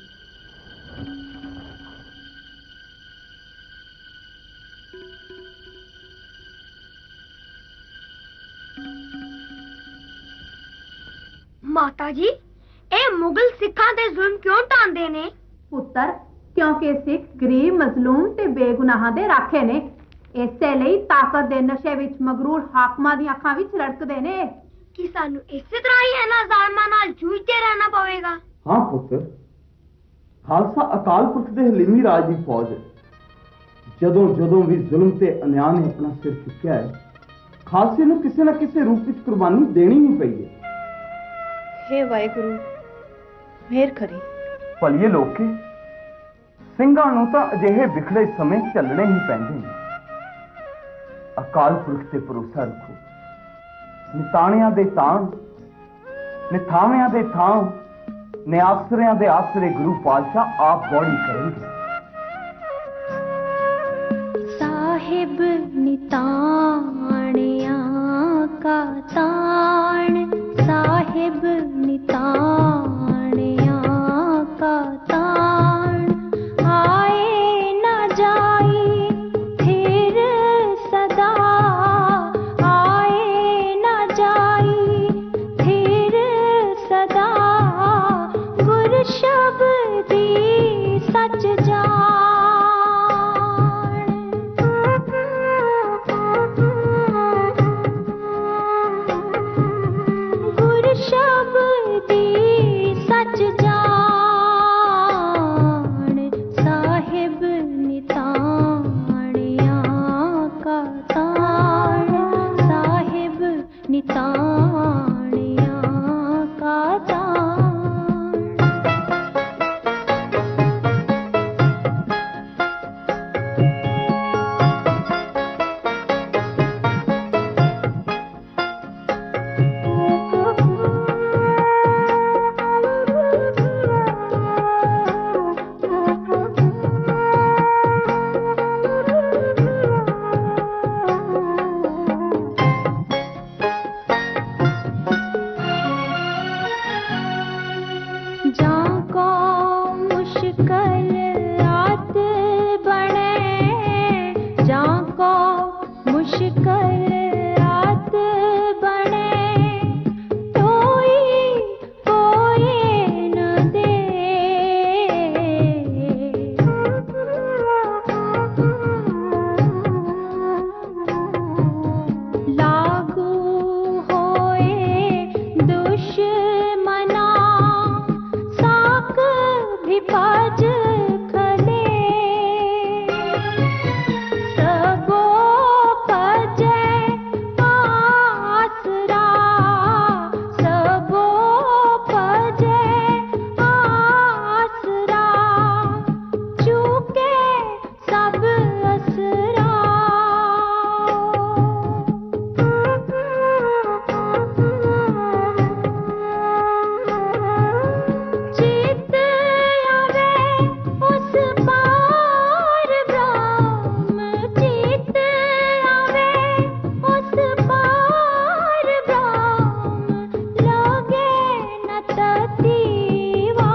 माता जी, ए मुगल सिखां दे जुल्म क्यों ढांदे ने? पुत्तर, क्योंकि सिख गरीब मजलूम ते बेगुनाहां दे राखे ने। इसे ਲਈ ताकत दे नशे विच मगरूर हाकमां दी अखां विच रड़कदे ने। कि सानू इसे तरह ही इन्हां ज़ालमां नाल जूझते रहना पवेगा? हाँ पुत्र, खालसा अकाल पुरख दे हलीमी राज दी फौज है। जदों जदों भी जुल्म ते अन्याय ने अपना सिर चुक्या है, खालसे नूं किसी ना किसी रूप विच कुर्बानी देनी ही पई है। हे वाहिगुरु, मेहर करी। भलिए लोके ਸਿੰਘਾਂ ਨੂੰ ਤਾਂ ਅਜਿਹੇ ਵਿਖੜੇ ਸਮੇਂ ਚੱਲਣੇ ਹੀ ਪੈਂਦੇ ਨੇ। ਅਕਾਲ ਪੁਰਖ ਤੇ ਭਰੋਸਾ ਰੱਖੋ। ਨਿਤਾਣਿਆਂ ਦੇ ਤਾਣ, ਨਿਥਾਵਿਆਂ ਦੇ ਥਾਂ, ਨਿਆਸਰਿਆਂ ਦੇ ਆਸਰੇ ਗੁਰੂ ਪਾਤਸ਼ਾਹ ਆਪ ਗੌੜੀ ਕਰਨਗੇ। साहिब निताणिया का ताण, साहिब निताणिया का ताण, आए न जाई फिर सदा, आए न जाई फिर सदा, गुर शब्दी सच जान। मुश्किल आत बने जाको मुश्किल आत बने कोई कोई न दे लागू होए दुश्मना साक भी पाज खले सबो पजे आसरा सबो पजे आसरा चूके सब असरा चित आवे उस पार ब्रह्म चित आवे उस पार ब्रह्म लगे न ततीवा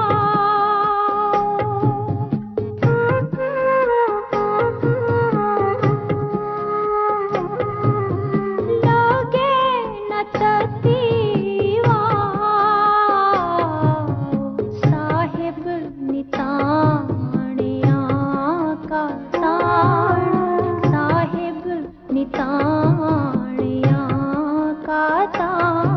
लगे न ततीवा साहिब निताणिया का ताण साहिब निताणिया का ताण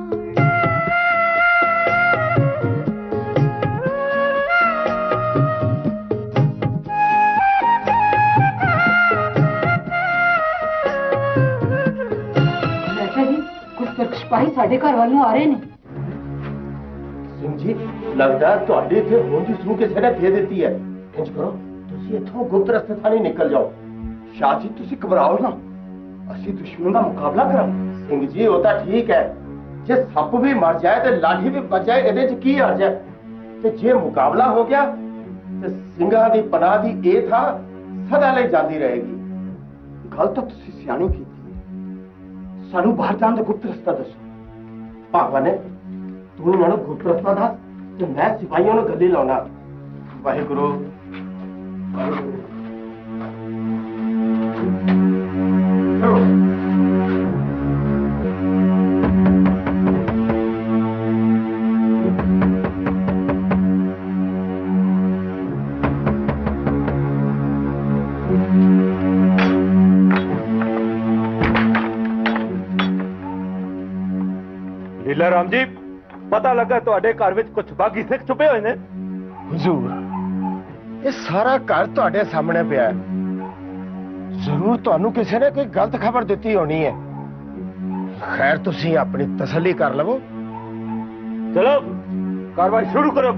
ਚਾਚਾ ਜੀ ਕੁਝ ਤੁਰਕ ਸਿਪਾਹੀ ਸਾਡੇ ਘਰ ਵੱਲ ਨੂੰ ਆ ਰਹੇ ਨੇ ਸਿੰਘ ਜੀ ਲੱਗਦਾ ਤੁਹਾਡੇ ਇੱਥੇ ਹੁਣ ਦੀ ਸੂਹ ਕਿਸੇ ਨੇ ਦੇ ਦਿੱਤੀ ਹੈ ਇੰਜ ਕਰੋ ਤੁਸੀਂ ਇੱਥੋਂ ਗੁਪਤ ਰਸਤੇ ਥਾਣੀ ਨਿਕਲ ਜਾਓ ਸ਼ਾਹ ਜੀ ਤੁਸੀਂ ਘਬਰਾਓ ਨਾ ਅਸੀਂ ਦੁਸ਼ਮਣ ਦਾ ਮੁਕਾਬਲਾ ਕਰਾਂਗੇ ਸਿੰਘ ਜੀ ਉਹ ਤਾਂ ਠੀਕ ਹੈ ਜੇ ਸੱਪ ਵੀ ਮਰ ਜਾਏ ਤੇ ਲਾਠੀ ਵੀ ਬਚ ਜਾਏ ਇਹਦੇ 'ਚ ਕੀ ਹਰਜ ਹੈ ਤੇ ਜੇ ਮੁਕਾਬਲਾ ਹੋ ਗਿਆ ਤੇ ਸਿੰਘਾਂ ਦੀ ਪਨਾਹ ਦੀ ਇਹ ਥਾਂ ਸਦਾ ਲਈ ਜਾਂਦੀ ਰਹੇਗੀ ਗੱਲ ਤਾਂ ਤੁਸੀਂ ਸਿਆਣੀ ਕੀਤੀ ਸਾਨੂੰ ਬਾਹਰ ਜਾਣ ਦਾ ਗੁਪਤ ਰਸਤਾ ਦੱਸੋ ਭਾਵਾ ਨੇ ਤੂੰ ਇਹਨਾਂ ਨੂੰ ਗੁਪਤ ਰਸਤਾ ਦੱਸ ਤੇ ਮੈਂ ਸਿਪਾਹੀਆਂ ਨੂੰ ਗੱਲੀ ਲਾਉਣਾ ਵਾਹਿਗੁਰੂ ਵਾਹਿਗੁਰੂ ਚਲੋ लीला राम जी पता लगा ਤੁਹਾਡੇ ਘਰ ਵਿੱਚ ਕੁਝ ਬਾਗੀ ਸਿੱਖ ਛੁਪੇ ਹੋਏ ਨੇ हुजूर ਇਹ ਸਾਰਾ ਘਰ ਤੁਹਾਡੇ ਸਾਹਮਣੇ ਪਿਆ ਹੈ ਜ਼ਰੂਰ ਤੁਹਾਨੂੰ ਕਿਸੇ ਨੇ ਕੋਈ ਗਲਤ ਖਬਰ ਦਿੱਤੀ ਹੋਣੀ ਹੈ ਖੈਰ ਤੁਸੀਂ ਆਪਣੀ ਤਸੱਲੀ ਕਰ ਲਵੋ ਚਲੋ ਕਾਰਵਾਈ ਸ਼ੁਰੂ ਕਰੋ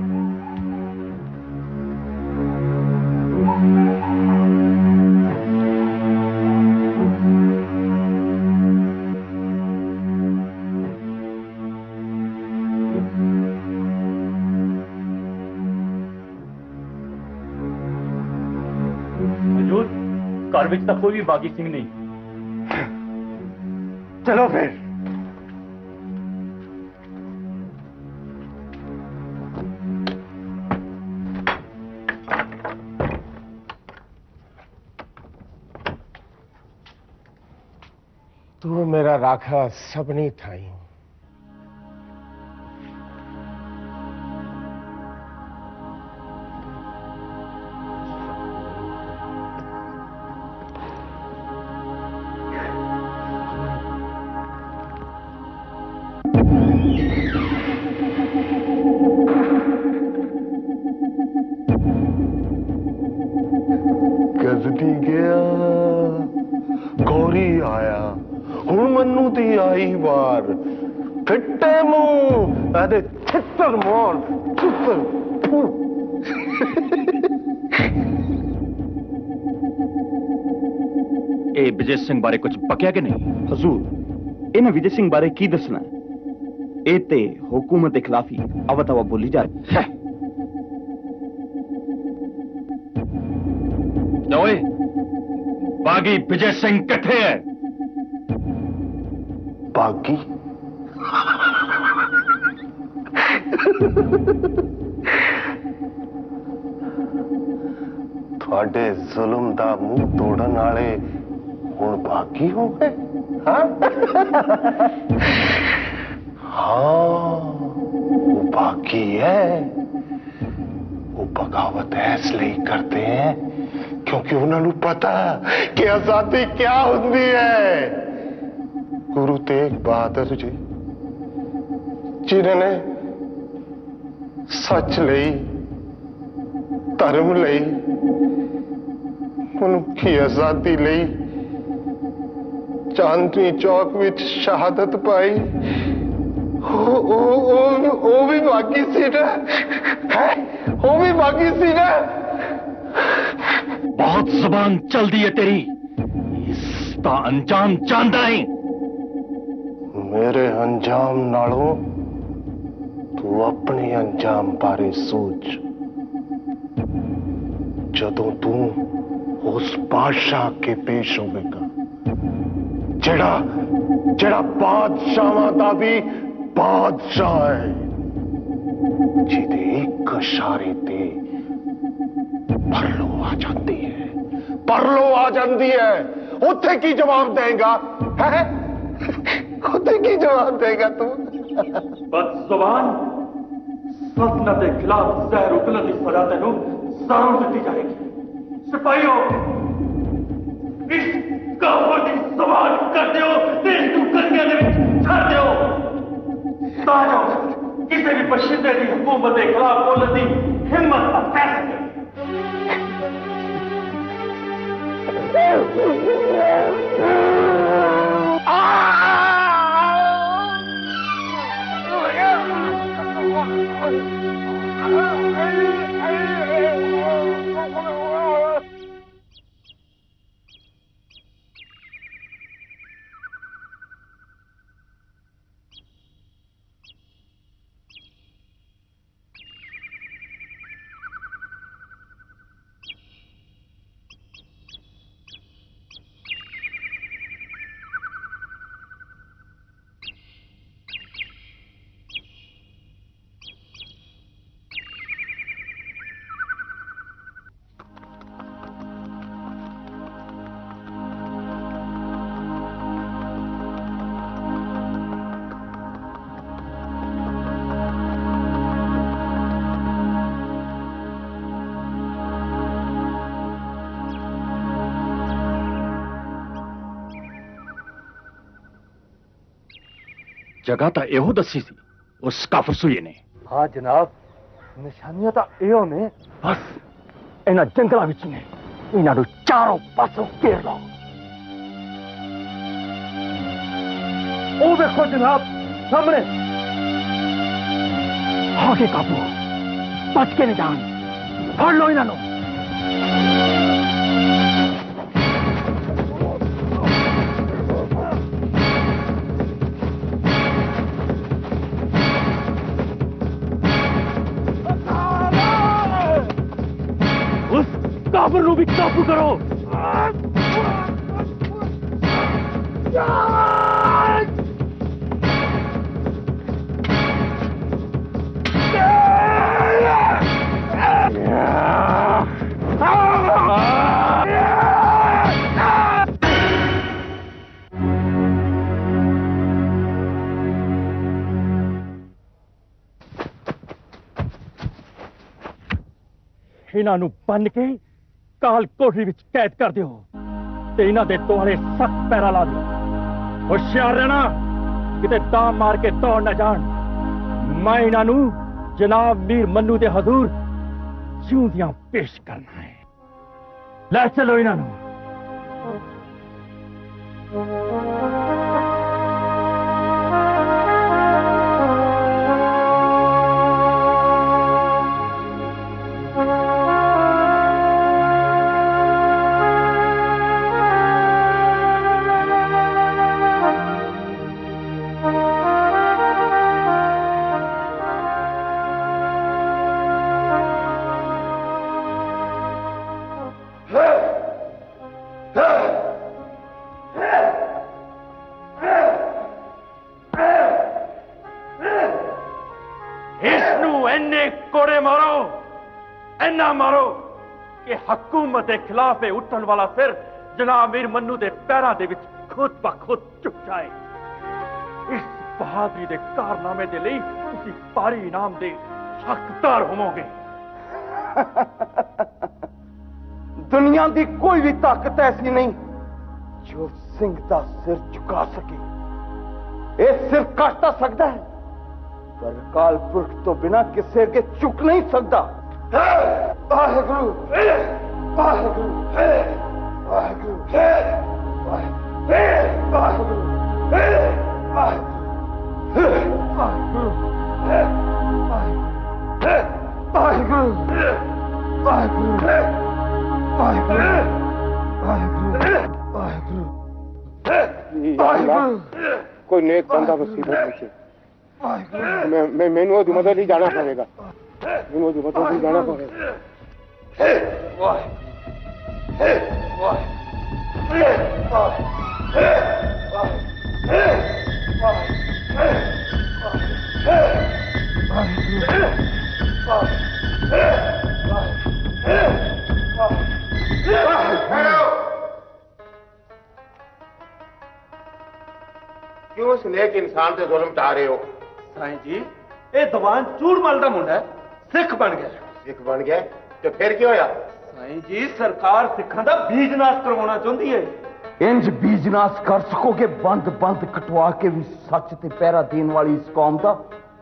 घर विच तो कोई भी बागी सिंह नहीं चलो फिर तू मेरा राखा सबनी थाई गजटी गया गौरी आया हुण मन्नू ती आई वार फिट्टे मुंह अदे छित्तर मोर छित्तर ए विजय सिंह बारे कुछ पक्या कि नहीं हजूर इन्हें विजय सिंह बारे की दसना ए ते हुकूमत के खिलाफ ही अवा तवा बोली जा रही है ओए बागी विजय सिंह किथे है बागी ਤੁਹਾਡੇ ਜ਼ੁਲਮ ਦਾ ਮੂੰਹ ਤੋੜਨ ਵਾਲੇ ਹੁਣ ਬਾਕੀ ਹੋ ਗਏ ਹਾਂ हाँ वो बाकी है वो बगावत इसलिए करते हैं क्योंकि उन्होंने पता कि आजादी क्या होती है गुरु तेग बहादुर जी जिन्होंने सच ਲਈ धर्म ਲਈ मनुखी आजादी ਲਈ चांदनी चौक विच शहादत पाई वो भी बाकी सी ना है वो भी बाकी सी ना बहुत जुबान चल दी है तेरी इसका अंजाम जानता है मेरे अंजाम नालों तू अपने अंजाम बारे सोच जदों तू उस बादशाह के पेश होवेगा जेड़ा जेड़ा बादशाहां दा भी बादशाह है जिदे एक इशारे ते परलो आ जाती है परलो आ जाती है उत्थे की जवाब देगा है उत्थे की जवाब देगा तू बदजुबान सल्तनत के खिलाफ जहर उगलन की सजा तेनू जरूर दी जाएगी सिपाहियों इस काफर की सवाल कर दियो ते तू कन्या दे विच छड़ दियो ताजो किसी भी बशिंदे की हुकूमत के खिलाफ बोलने की हिम्मत ना कर जगह तो यो दसी सी उस काफर सुई ने हाँ जनाब निशानियां तो यो ने बस इन्हां जंगलों विच ने इन्हां चारों पासों घेर लो ओ देखो जनाब सामने आगे काबू बच के नहीं जान फड़ लो इन्हां काफिर नू भी काबू करो इन्हां नू बन के काल कोठरी विच कैद कर दियो ते इन्हां दे दुआले सख्त पैरा ला दियो होशियार रहना किते दाम मार के दौड़ न जान मैं इन्हां नू जनाब मीर मन्नू दे हजूर जिउंदियां पेश करना है ले चलो इन्हां नू कि हकूमत के खिलाफ उठन वाला सिर जनाब मीर मन्नू के पैरों के विच खुद ब खुद झुक जाए। इस बहादुरी के कारनामे के लिए तुसी भारी इनाम के हकदार होवोगे। दुनिया की कोई भी ताकत ऐसी नहीं जो सिंह का सिर झुका सके। ये सिर कट तो सकता है पर अकाल पुरख तो बिना किसी के झुक नहीं सकता। वाहेगुरु वाहेगुरु वाहेगुरु वाहेगुरु कोई नेक बंदा मुसीबत में मैं मैं मैनू ओदी मदद नहीं जाना पड़ेगा। मैनू ओदी मदद नहीं जाना पड़ेगा। क्यों उस नेक इंसान से जुल्म टा रहे हो? साईं जी ये दीवान चूड़मल का मुंडा है, सिख बन गया। सिख बन गया तो फिर क्या होया? साईं जी सरकार सिखां दा बीज नाश करवाना चाहती है। इंज बीज नाश कर सकोगे बंद बंद कटवा के भी सच ते पहरा देने वाली इस कौम का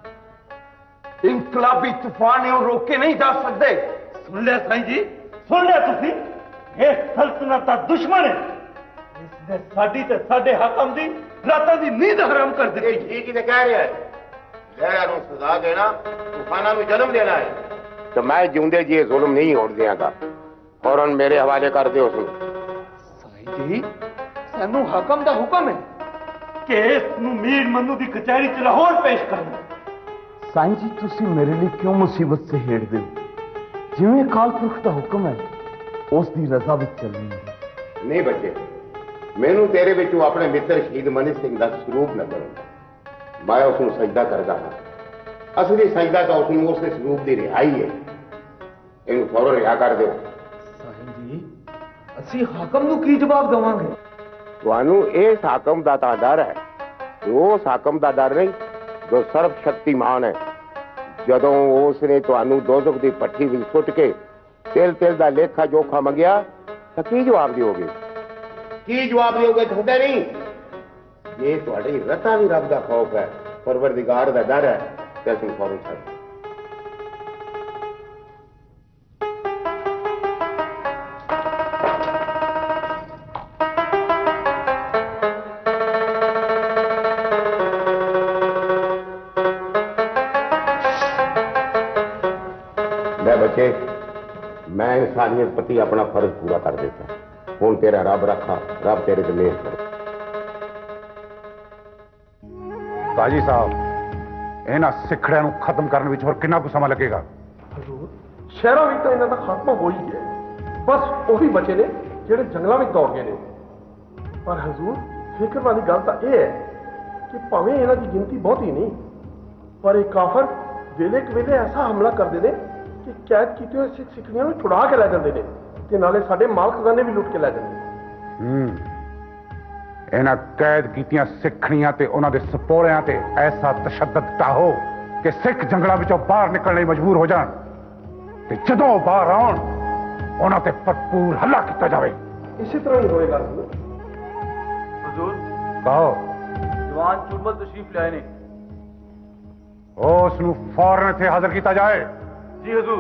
इनकलाबी तूफान है रोके नहीं जा सकते। सुन लिया साईं जी, सुन लिया तुसी, ये सल्तनत का दुश्मन है। इसने साडी ते साडे हकम दी रातां दी नींद हराम कर दी। ठीक ही तो कह रहा है, लहर नूं सजा देना तूफाना नूं जन्म देना है। तो मैं जिंदे जी जुल्म नहीं होड़ दियांगा। फौरन मेरे हवाले कर दे उसनूं। साईं जी सानू हकम दा हुक्म है कि इसनूं मीर मन्नू दी कचहरी च लाहौर पेश करना। साईं जी तुसी मेरे लिए क्यों मुसीबत से हेड़दे हो? जिवें अकाल पुरख का हुक्म है उस दी रजा विच चलनी है। नहीं बच्चे, मैनू तेरे विचों अपने मित्र शहीद मनी सिंह का स्वरूप नजर आउंदा। मैं उसनूं सजदा करदा हां। असली सजदा तो उसनूं उसके स्वरूप की रिहाई है। इनू फौरन रिहा कर दो। साईं जी असी हाकम नूं की जवाब देवांगे? तुहानू इस हाकम का तां डर है, उस हाकम का डर नहीं जो सर्वशक्तिमान है। जदों उसने तुहानू दोज़ख दी पट्टी विच सुट के तिल तिल का लेखा जोखा मंगिया तो की जवाब दोगे? की जवाब दोगे? थोड़े नहीं। ये तुहाडी रता भी रब का खौफ है, परवरदिगार का डर है, तो तुम फौरन छड्ड। बच्चे, मैं इंसानियत प्रति अपना फर्ज पूरा कर देता। हूं तेरा रब रखा, रब तेरे ते मेहर करे। काजी साहब इन्हां सिखड़ियां नूं खत्म करने विच होर कितना कुछ समा लगेगा? हजूर शहरों में तो इन्हां दा खात्मा हो ही गया, बस वही बचे ने जेड़े जंगलों में दौड़ गए ने। पर हजूर फिक्र वाली गल तो यह है कि भावें इन्हां दी गिनती बहुत ही नहीं, पर एक काफर वेले क वेले ऐसा हमला करते हैं कि कैद किए हुए सिख सिखड़ियां छुड़ा के लै जाते हैं ते नाले साडे माल खजाने भी लुट के लै जाते हैं। हम्म इन्हां कैद कीतियां सिखड़ियां ते उन्हां दे सपोड़ियां ते ऐसा तशद्दद ढाहो कि सिख जंगलों विचों बाहर निकलने मजबूर हो जान ते जदों बाहर आउण उन्हां ते भरपूर हल्ला किया जाए। इसी तरह ही होएगा। हुजूर कहो। जवान चुड़मल तशरीफ लाए ने। उसनूं फौरन इत्थे हाजिर किया जाए। जी हुजूर।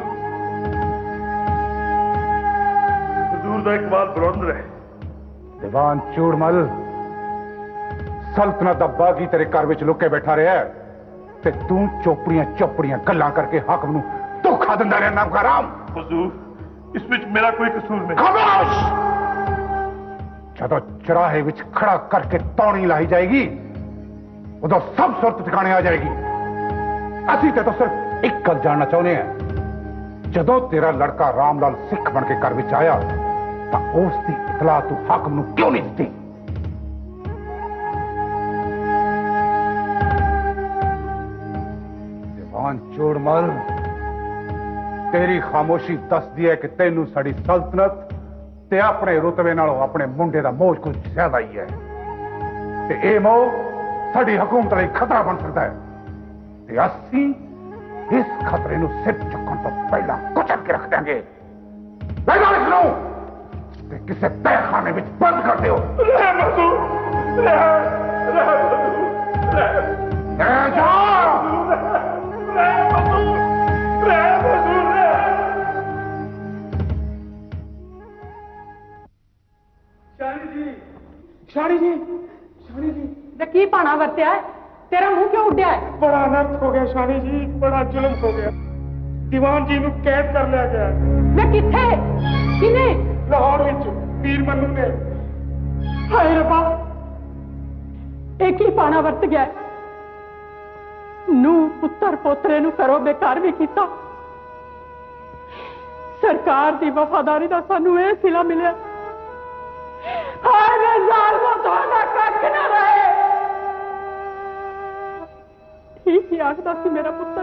हुजूर दा इकबाल बुलंद रहे। दीवान चूड़मल सल्तनत दा बागी तेरे घर विच लुके बैठा रहा है ते तू चोपड़ियां चोपड़ियां गल्लां करके हाकम नूं धोखा दिंदा रहा। नाम हराम। हुजूर इस विच मेरा कोई कसूर नहीं। खामोश। जदों चराहे विच खड़ा करके तौणी लाई जाएगी उदों सब सुरत ठिकाने आ जाएगी। असीं ते तो सिर्फ एक गल जानना चाहते हैं, जदों तेरा लड़का रामलाल सिख बन के घर विच आया तो उसकी इतला तू हाकम नूं क्यों नहीं दी? दीवान चूड़मल तेरी खामोशी दसदी है कि तेनू साड़ी सल्तनत ते अपने रुतबे नालों अपने मुंडे का मोह कुछ ज्यादा ही है ते ए मोह साड़ी हुकूमत लई खतरा बन सकता है ते असी इस खतरे नू सिर चुकन तो पहला कुचल के रख देंगे। ले जाओ इसनू ते किसे तहखाने में बंद कर दियो। ले मजू ले ले ले ले जाओ ले मजू ले मजू ले। शानी जी शानी जी शानी जी ते की पाना वरत्या है तेरा मुंह क्यों उड्या है? बड़ा अनर्थ हो गया शानी जी, बड़ा जुल्म हो गया। दीवान जी नू कैद कर लिया गया। मैं किथे किने? लाहौर विच पीर मन्नू ने। हाय रब्बा एक ही पाना वरत गया। नू पुत्र पोतरे नू करो बेकार भी किया। सरकार दी वफादारी दा सानू ए सिला मिले। हाय वे जालमो तोड़ा कख ना रहे। ठीक ही आखदा सी मेरा पुत्र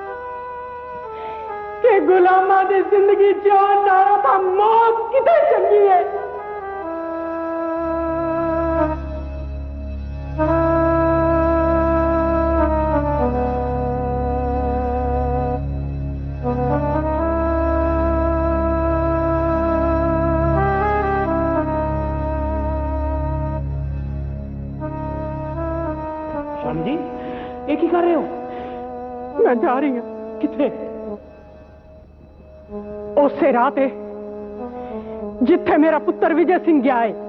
कि गुलामा दी जिंदगी जान नालों तां मौत किते चंगी है। शानी जी ये की कर रहे हो? मैं जा रही हूं। किथे? उसे राह ते जिथे मेरा पुत्र विजय सिंह गया है।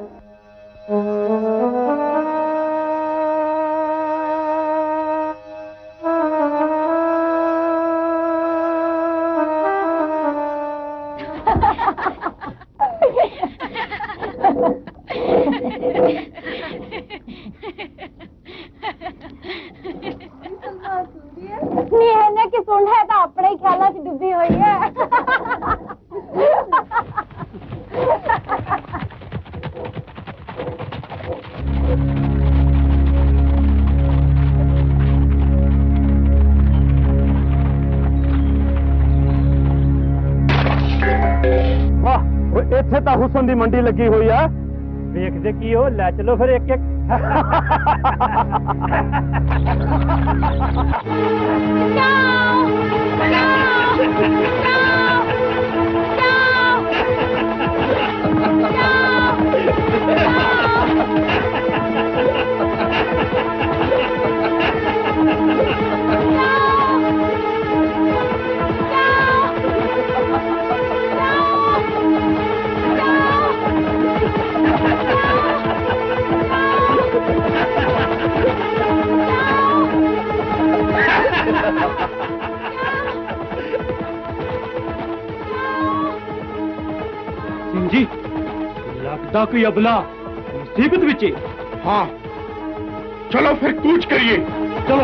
निहने की सुन है तो अपने ही ख्यालों से डूबी हुई है। वाह इत्थे तां हुसन दी मंडी लगी हुई है। देखदे की हो ले चलो फिर एक एक। सिंह जी लगता कोई अबला मुसीबत विच है। हाँ चलो फिर कूच करिए। चलो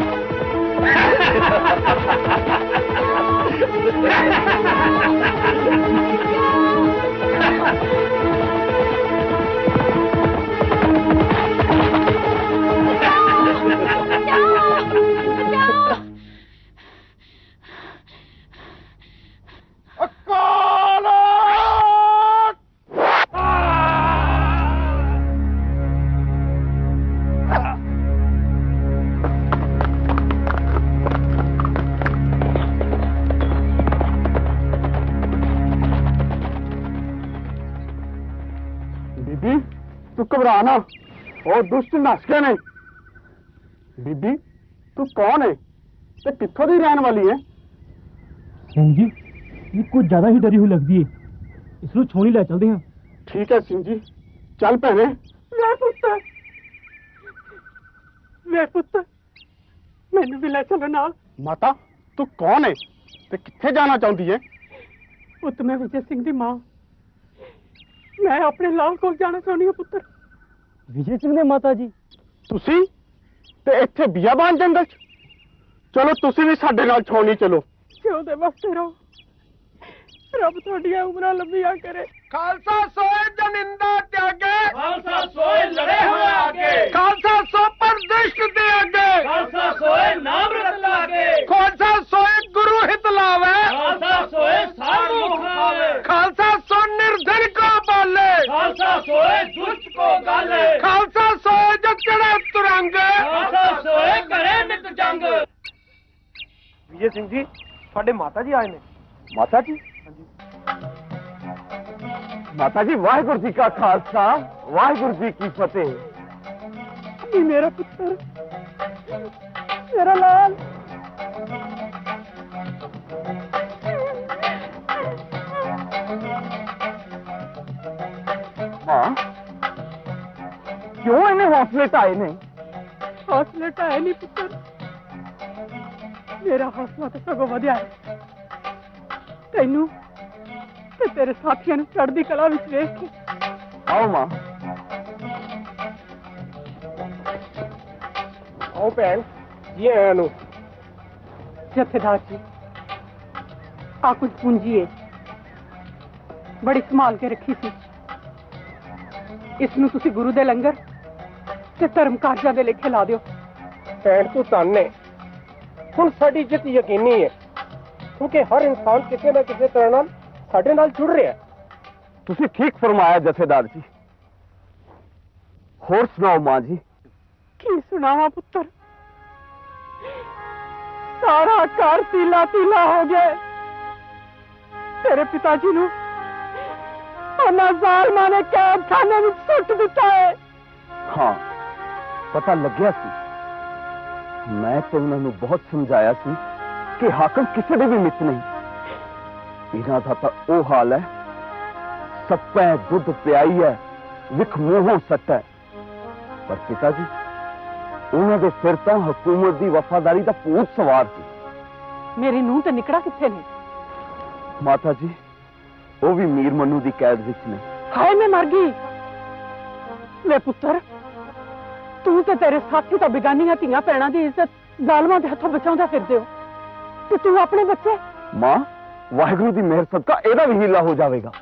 तू घबरा ना और दुष्ट नस गए ने। बीबी तू कौन है ते कित्थों दी रहने वाली है? सिंह जी ये कुछ ज्यादा ही डरी हुई लगती है, इसको छोड़ी ले चलते हैं। ठीक है सिंह जी चल भैने। वे पुत्र वे पुत्र मैनू भी ले चलो नाल। माता तू कौन है ते कित्थे जाना चाहती है? पुत मैं विजय सिंह दी मां। मैं अपने लाल को जाना चाहनी हूं पुत्र। विजय सिंह ने माता जी तुसी ते इत्थे बियाबान जंगल च? चलो तुसी भी साडे नाल छौनी चलो। क्यों दे वस्ते रहो, रब थोड़ियां उम्रां लंबियां करे। खालसा सोए जनिंदा त्यागे, खालसा सोए लड़े हुए आगे, खालसा सो परदेश दे आगे, खालसा सोए नाम रत लागे, खालसा सोए गुरु हित लावे, खालसा सोए ਸਾਡੇ ਮਾਤਾ ਜੀ ਆਏ ਨੇ। माता जी माता जी वाहिगुरु जी का खालसा वाहिगुरु जी की फतेह। मेरा पुत्र, मेरा लाल। मां क्यों इन्हें हौसले ढाए ने? हौसले ढाए नहीं पुत्र, मेरा हौसला तो सगों वधिया है। तैनू ते तेरे साथियों ने चढ़दी कला विच वेख के। आओ मां। आओ भैन जी आया नु। जथेदार जी आ कुछ पूंजी है, बड़ी संभाल के रखी सी। इसनू तुसी गुरु दे लंगर ते धर्म कारजां दे लेखे ला दियो। भैन तू धन है, हुण साडी जित यकीनी है, क्योंकि हर इंसान किसी न किसी तरह नाल साडे नाल जुड़ रहा है। तुसी ठीक फरमाया जथेदार जी। होर सुनाओ मां जी। की सुनावा पुत्र, सारा घर तीला तीला हो गया। तेरे पिताजी नू उन्हां जालमां ने कैद खाने में सुट दिता है। हाँ पता लग्या सी, मैं तो उन्होंने बहुत समझाया सी कि हाकम किसी दे भी मित नहीं। इन्हां दा तां ओ हाल है, सप्पै दुध पियाई है, विख मूहों सट है। पर पिताजी उन्हां दे सिर तां हुकूमत दी वफादारी दा भूत सवार सी। मेरी नूंह ते निकड़ा किथे ने? माता जी वो भी मीर मनु दी कैद विच ने। हाय मैं मर गई। ले पुत्र, तू ते तेरे साथी तो बेगानियां धीआं भैणां दी इज्जत जालमां दे हत्थों बचाउंदा फिरदे हो, ते तू अपने बच्चे। मां वाहिगुरु दी मेहर सदका एदा भी हीला हो जाएगा।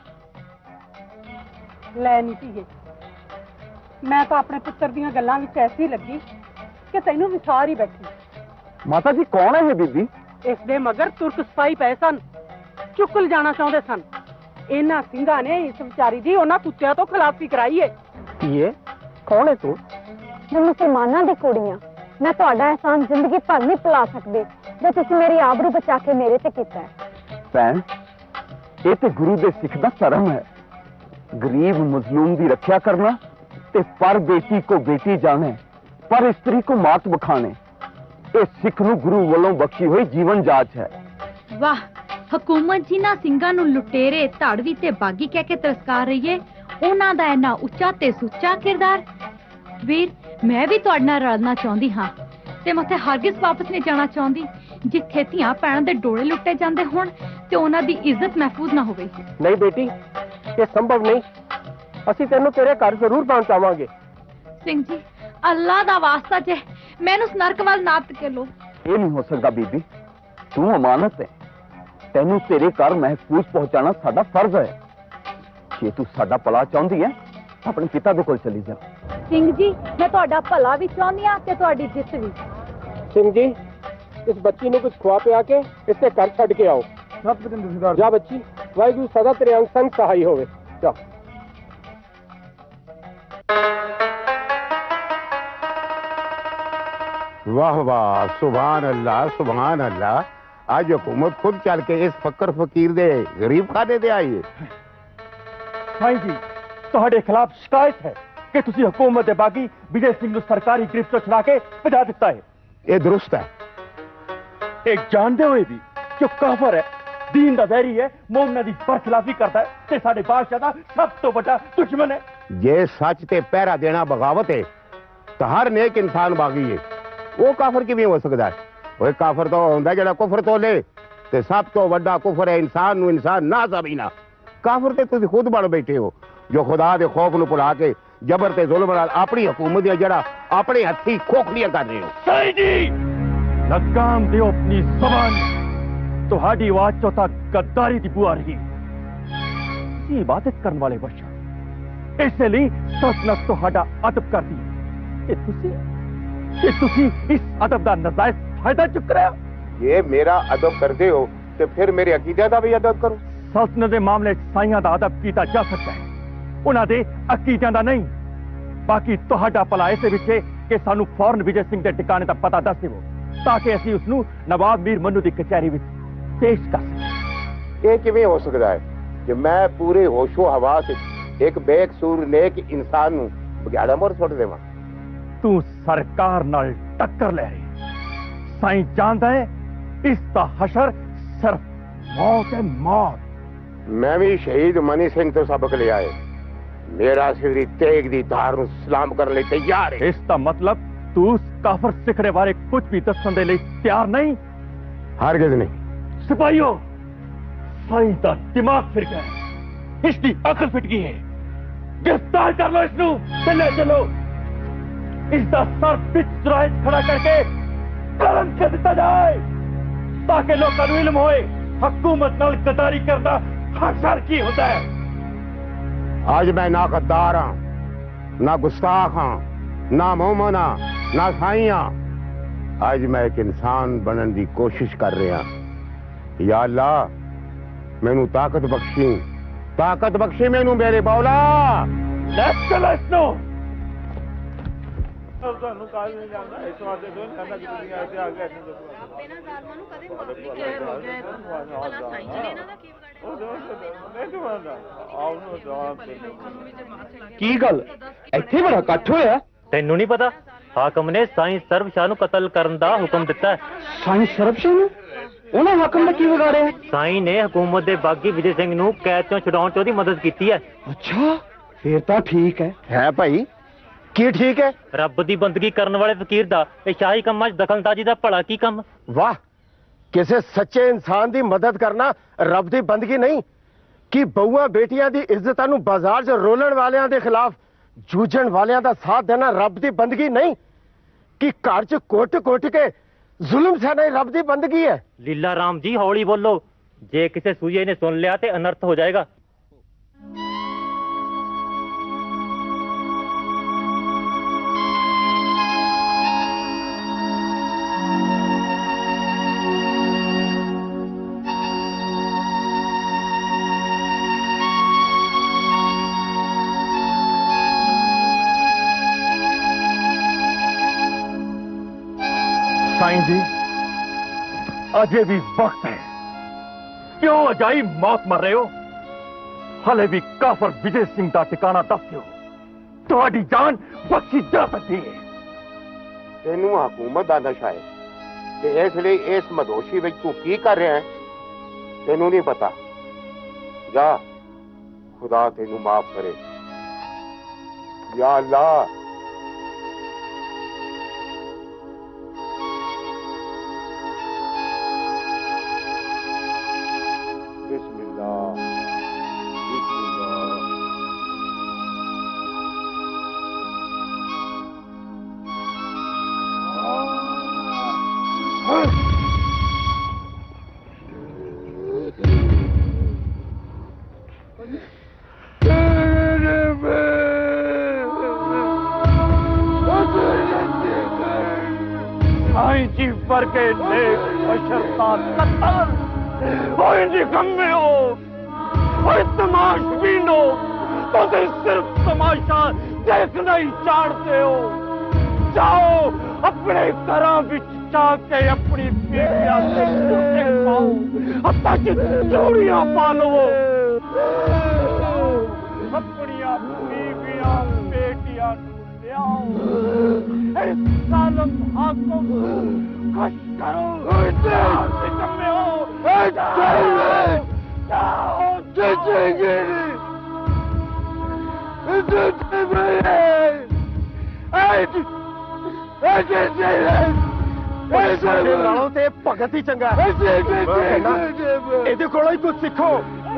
ले नहीं धीए, मैं तो अपने पुत्र दीआं गल्लां विच ऐसी लगी कि तैनू विसार ही बैठी। माता जी कौन है ये बीबी? इस दे मगर तुर्क सिपाही पए सन, चुकल जाना चाहते सन। इन्हां ਸਿੰਘਾਂ ने इस विचारी दी उन्हां कुत्तियां तो खिलाफी कराई है। ये कौन है तू? मैं मुसलमाना दी कुड़ियां, मैं तुहाडा एहसान जिंदगी भर नहीं भुला सकदी जो तुसीं मेरी आबरू बचा के मेरे ते कीता है। भैन ये तो गुरु दे सिख दा धर्म है, गरीब मजलूम दी रक्षा करना ते पर बेटी को बेटी जाने, पर स्त्री को मात बखाने। ये सिख नूं गुरु वालों बख्शी हुई जीवन जाच है। वाह, हुकूमत जिन्हां ਸਿੰਘਾਂ ਨੂੰ ਲੁਟੇਰੇ ਧਾੜਵੀ ਤੇ ਬਾਗੀ ਕਹਿ ਕੇ ਤਿਰਸਕਾਰ ਰਹੀ ਏ, ਉਹਨਾਂ ਦਾ ਇੰਨਾ ਉੱਚਾ ਤੇ ਸੁੱਚਾ ਕਿਰਦਾਰ। ਵੀਰ ਮੈਂ ਵੀ ਤੁਹਾਡੇ ਨਾਲ ਰਲਣਾ ਚਾਹੁੰਦੀ ਹਾਂ ਤੇ ਮੈਂ ਉੱਥੇ ਹਰਗਿਜ਼ ਵਾਪਸ ਨਹੀਂ ਜਾਣਾ ਚਾਹੁੰਦੀ ਜਿੱਥੇ ਧੀਆਂ ਭੈਣਾਂ ਦੇ ਡੋਲੇ ਲੁੱਟੇ ਜਾਂਦੇ ਹੋਣ ਤੇ ਉਹਨਾਂ ਦੀ ਇੱਜ਼ਤ ਮਹਿਫੂਜ਼ ਨਾ ਹੋਵੇ। ਨਹੀਂ ਬੇਟੀ, ਇਹ ਸੰਭਵ ਨਹੀਂ। ਅਸੀਂ ਤੈਨੂੰ ਤੇਰੇ ਘਰ ਜ਼ਰੂਰ ਪਹੁੰਚਾਵਾਂਗੇ। ਸਿੰਘ ਜੀ ਅੱਲਾ ਦਾ ਵਾਸਤਾ ਜੇ ਮੈਨੂੰ ਉਸ ਨਰਕ ਵੱਲ ਨਾ ਧੱਕੇ ਲੋ। ਇਹ ਨਹੀਂ ਹੋ ਸਕਦਾ ਬੀਬੀ, ਤੂੰ ਅਮਾਨਤ ਹੈ, तेनू तेरे घर महफूज पहुंचाना साडा फर्ज है। जे तू साडा भला चाहती है अपने पिता दे कोल चली जा। सिंह जी मैं तुहाडा भला भी चाहती हां ते तुहाडी जित भी। सिंह जी इस बच्ची नूं कुछ खुआ पिया के इसके घर छड़ के आओ। जा बच्ची, वाहिगुरू सदा तेरे अंग संग सहाय होवे। जा। वाह वाह, सुभान अल्लाह सुभान अल्लाह। आज हुकूमत खुद चल के इस फकर फकीर दे गरीब खाने दे आई है। भाई जी तुहाडे खिलाफ शिकायत है कि तुसी हुकूमत दे बागी विजय सिंह नूं सरकारी गिरफ्त चों छुड़ा के भजा दिता है। ये दुरुस्त है। एक जानते हुए भी कि काफर है, दीन दा वैरी है, मोमना दी बरखिलाफी करता है ते साडे बादशाह दा सब तो बड़ा दुश्मन है। जे सच ते पहरा देना बगावत है तो हर नेक इंसान बागी है, वो काफर किवें हो सकता है? वो काफर तो होंदा जेड़ा कुफर तोले, ते सब तो वड्डा कुफर है इंसान नूं इंसान ना समझना। काफर ते तुसीं खुद बन बैठे हो जो खुदा दे खौफ नूं भुला के जबर ते जुल्म नाल अपनी हुकूमत दी जड़ा अपने हत्थी खोखलियां कर रहे हो। सही जी लगाम दियो अपनी ज़बान, तुहाडी आवाज चो तां गद्दारी दी बुआ रही। तुसीं इबादत करन वाले बशर, इसलिए सल्तनत तुहाडा अदब करदी है ते तुसीं ते तुसीं इस अदब दा नाजायज फायदा चुक रहे हो। ये मेरा अदब करते हो तो फिर मेरे अकीदे का भी अदब करो। सल्तनत के मामले साइयां दा अदब किया जा सकता है, उन्हां दे अकीदियां दा नहीं। बाकी तुहाडा भला इस विच है कि सानू फौरन विजय सिंह के ठिकाने का पता दस देवो ताकि असीं उसनू नवाब मीर मनु की कचहरी विच पेश कर सके। ये किवें हो सकता है कि मैं पूरे होशो हवास एक बेकसूर नेक इंसान नूं बघियाड़ा मोर सुट देवां? तू सरकार नाल टक्कर ले रही। साईं जानदा है इसका हशर सिर्फ मौत है, मौत। मैं भी शहीद मनी सिंह तो सबक लिया है। मेरा सिर तेग दी धार नूं सलाम करने लई तैयार है। इसका मतलब तू उस काफर सिखने बारे कुछ भी दसन दे लई तैयार नहीं? हरगिज नहीं। सिपाहियों, साईं दा दिमाग फिर गया है, इसकी अकल फिट गई है। गिरफ्तार कर लो इसनू, चले चलो। इसका सर बिच चुराहे खड़ा करके कलम कर दिता जाए ताकि लोगों को इल्म होए हुकूमत नाल गद्दारी करना हशर की होता है। आज मैं ना गद्दार हाँ, ना गुस्ताख हाँ, ना मोमन हाँ, ना साई हाँ। आज मैं एक इंसान बनने की कोशिश कर रहा। या अल्लाह मैनू ताकत बख्शी, ताकत बख्शी मैनू मेरे मौला। लेट्स चलो इसनो। की गल इत्थे बड़ा इकट्ठ होया? तेनू नहीं पता हाकम ने साईं सर्वशाह नूं कतल करन दा हुक्म दिता है। साईं सर्वशाह नूं? उन्हें हाकम ने की बिगाड़िया? साईं ने हुकूमत दे बागी विजय सिंह नूं कैद चों छुड़ाउण च ओहदी मदद कीती है। अच्छा फिर तो ठीक है। है भाई की ठीक है? रब दी बंदगी करन वाले फकीर दा ते शाही कम्मां च दखलअंदाजी दा भला की कम। वाह, किसी सच्चे इंसान दी मदद करना रब दी बंदगी नहीं कि बहुआ बेटियां दी इज्जतां नूं बाजार च रोलण वालियां दे खिलाफ जूझण वालियां दा साथ देना रब दी बंदगी नहीं कि घर च कुट कुट के जुल्म सहना ही रब दी बंदगी है। लीला राम जी हौली बोलो, जे किसी सूये ने सुन लिया ते अनर्थ हो जाएगा। साईं जी, अजे भी वक्त है। क्यों अजाई मौत मर रहे हो? हले भी काफर विजय सिंह का ठिकाना दस दो, तुम्हारी जान बख्शी जा सकती है। तेनू हुकूमत का नशा है ते इसलिए इस मदोशी में तू की कर रहा है तेनू नहीं पता। जा, खुदा तेनू माफ करे। या अल्लाह। जी पर के नेक बशरता कत्ल वो इनकी गम में हो और तमाश बीनो तो ते सिर्फ तमाशा देखना ही चाहते हो। जाओ अपने घरों बिच जाके अपनी बेटियां से जूते पाओ, हत्ता की चूड़ियां पालो, अपनी बीवियां बेटियां ले आओ। इस जालिम हाकिम खुश करो, निकम में हो। जाओ जचेंगे नालों ते भगत ही चंगा ਇਹਦੇ ਕੋਲੋਂ ਹੀ ਕੁਝ ਸਿੱਖੋ।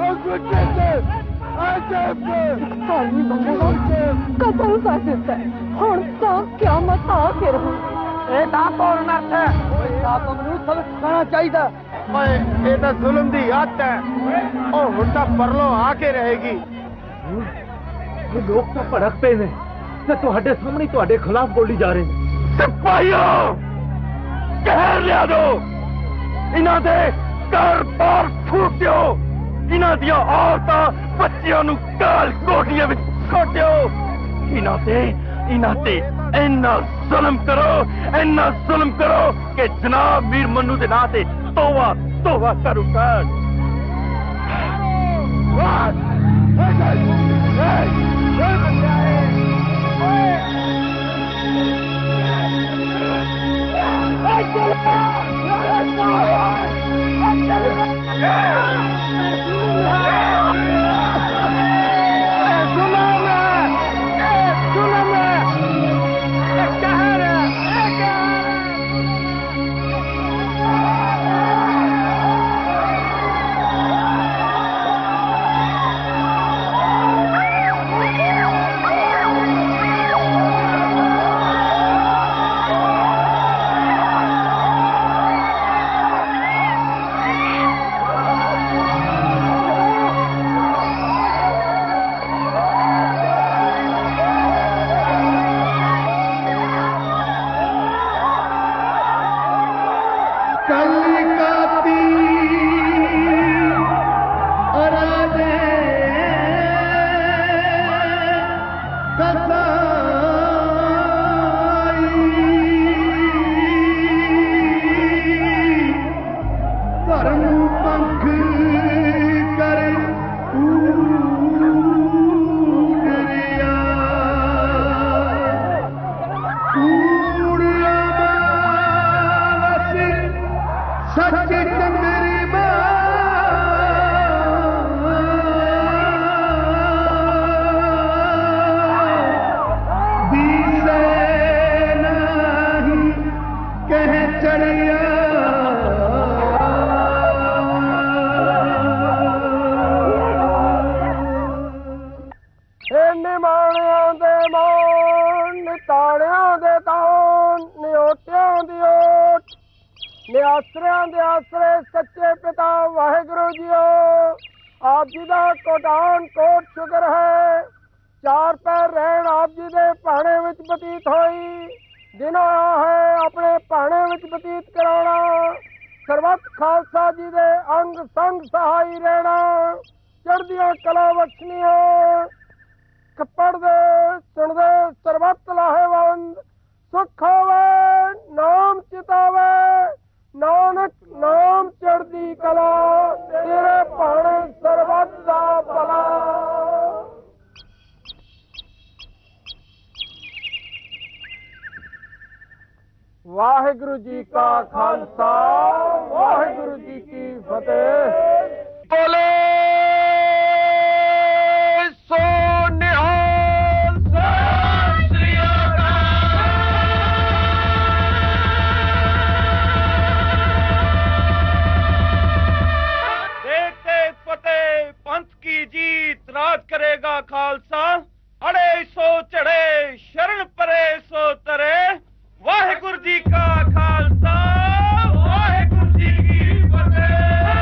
साली बंदे को कतल कर दिता है, हुण तो क्या मत आ के रहूं। ਇਹ ਤਾਂ ਕੌਣ ਨਰਤ ਹੈ? हाकिम नूं सबक सिखाना चाहिए। ਓਏ ਇਹ ਤਾਂ ਜ਼ੁਲਮ ਦੀ ਹੱਦ ਹੈ। ਉਹ ਹੁਣ ਤਾਂ ਪਰਲੋਂ ਆ ਕੇ ਰਹੇਗੀ। ਇਹ ਲੋਕ ਤਾਂ ਭੜਕ ਪਏ ਨੇ ਤੇ ਤੁਹਾਡੇ ਸਾਹਮਣੇ ਤੁਹਾਡੇ ਖਿਲਾਫ ਬੋਲੀ ਜਾ ਰਹੇ ਨੇ। ਸਿਪਾਹੀਓ, ਕਹਿਰ ਲਿਆ ਦੋ, ਇਹਨਾਂ ਦੇ ਘਰ ਬਾਰ ਫੂਟਿਓ, ਇਹਨਾਂ ਦੀਆਂ ਔਰਤਾਂ ਬੱਚਿਆਂ ਨੂੰ ਕਾਲ ਕੋਠੀਆਂ ਵਿੱਚ ਸੁੱਟਿਓ। ਇਹਨਾਂ ਤੇ ਇਹਨਾਂ ਤੇ ਇੰਨਾ ਜ਼ੁਲਮ ਕਰੋ, ਇੰਨਾ ਜ਼ੁਲਮ ਕਰੋ ਕਿ ਜਨਾਬ ਮੀਰ ਮन्नू ਦੇ ਨਾਂ ਤੇ ਤੋਬਾ ਤੋਬਾ ਕਰ ਉਸਤਾਦ। ਨਿਆਸਰਿਆਂ ਦੇ ਆਸਰੇ ਸੱਚੇ ਪਿਤਾ ਵਾਹਿਗੁਰੂ ਜੀਓ, ਆਪ ਜੀ ਦਾ ਕੋਟਾਨ ਕੋਟ ਸ਼ੁਕਰ ਹੈ। ਚਾਰ ਪੈਰ ਰਹਿਣ ਆਪ ਜੀ ਦੇ ਭਾਣੇ ਵਿੱਚ ਬਤੀਤ ਹੋਈ, ਦਿਨ ਆਇਆ ਹੈ ਆਪਣੇ ਭਾਣੇ ਵਿੱਚ ਬਤੀਤ ਕਰਾਉਣਾ। ਸਰਬੱਤ ਖਾਲਸਾ ਜੀ ਦੇ ਅੰਗ ਸੰਗ ਸਹਾਈ ਰਹਿਣਾ, ਚੜ੍ਹਦੀਆਂ ਕਲਾ ਬਖਸ਼ਣੀਆਂ। ਕੱਪੜਦੇ ਸੁਣਦੇ ਸਰਬੱਤ ਲਾਹੇਵੰਦ, ਸੁਖ ਹੋਵੇ ਨਾਮ ਚਿਤਾਵੇ, ਨਾਨਕ ਨਾਮ ਚੜ੍ਹਦੀ ਕਲਾ, ਤੇਰੇ ਭਾਣੇ ਸਰਬੱਤ ਦਾ ਭਲਾ। ਵਾਹਿਗੁਰੂ ਜੀ ਕਾ ਖਾਲਸਾ, ਵਾਹਿਗੁਰੂ ਜੀ ਕੀ ਫਤਿਹ। ਬੋਲੇ ਸੋ ਨਿਹਾਲ, ਸਤਿ ਸ੍ਰੀ ਅਕਾਲ। देखते फतेह पंथ की जीत, राज करेगा खालसा। अड़े सो चढ़े शरण परे सो तरे, वाहिगुरु जी का खालसा, वाहिगुरु जी की फतेह।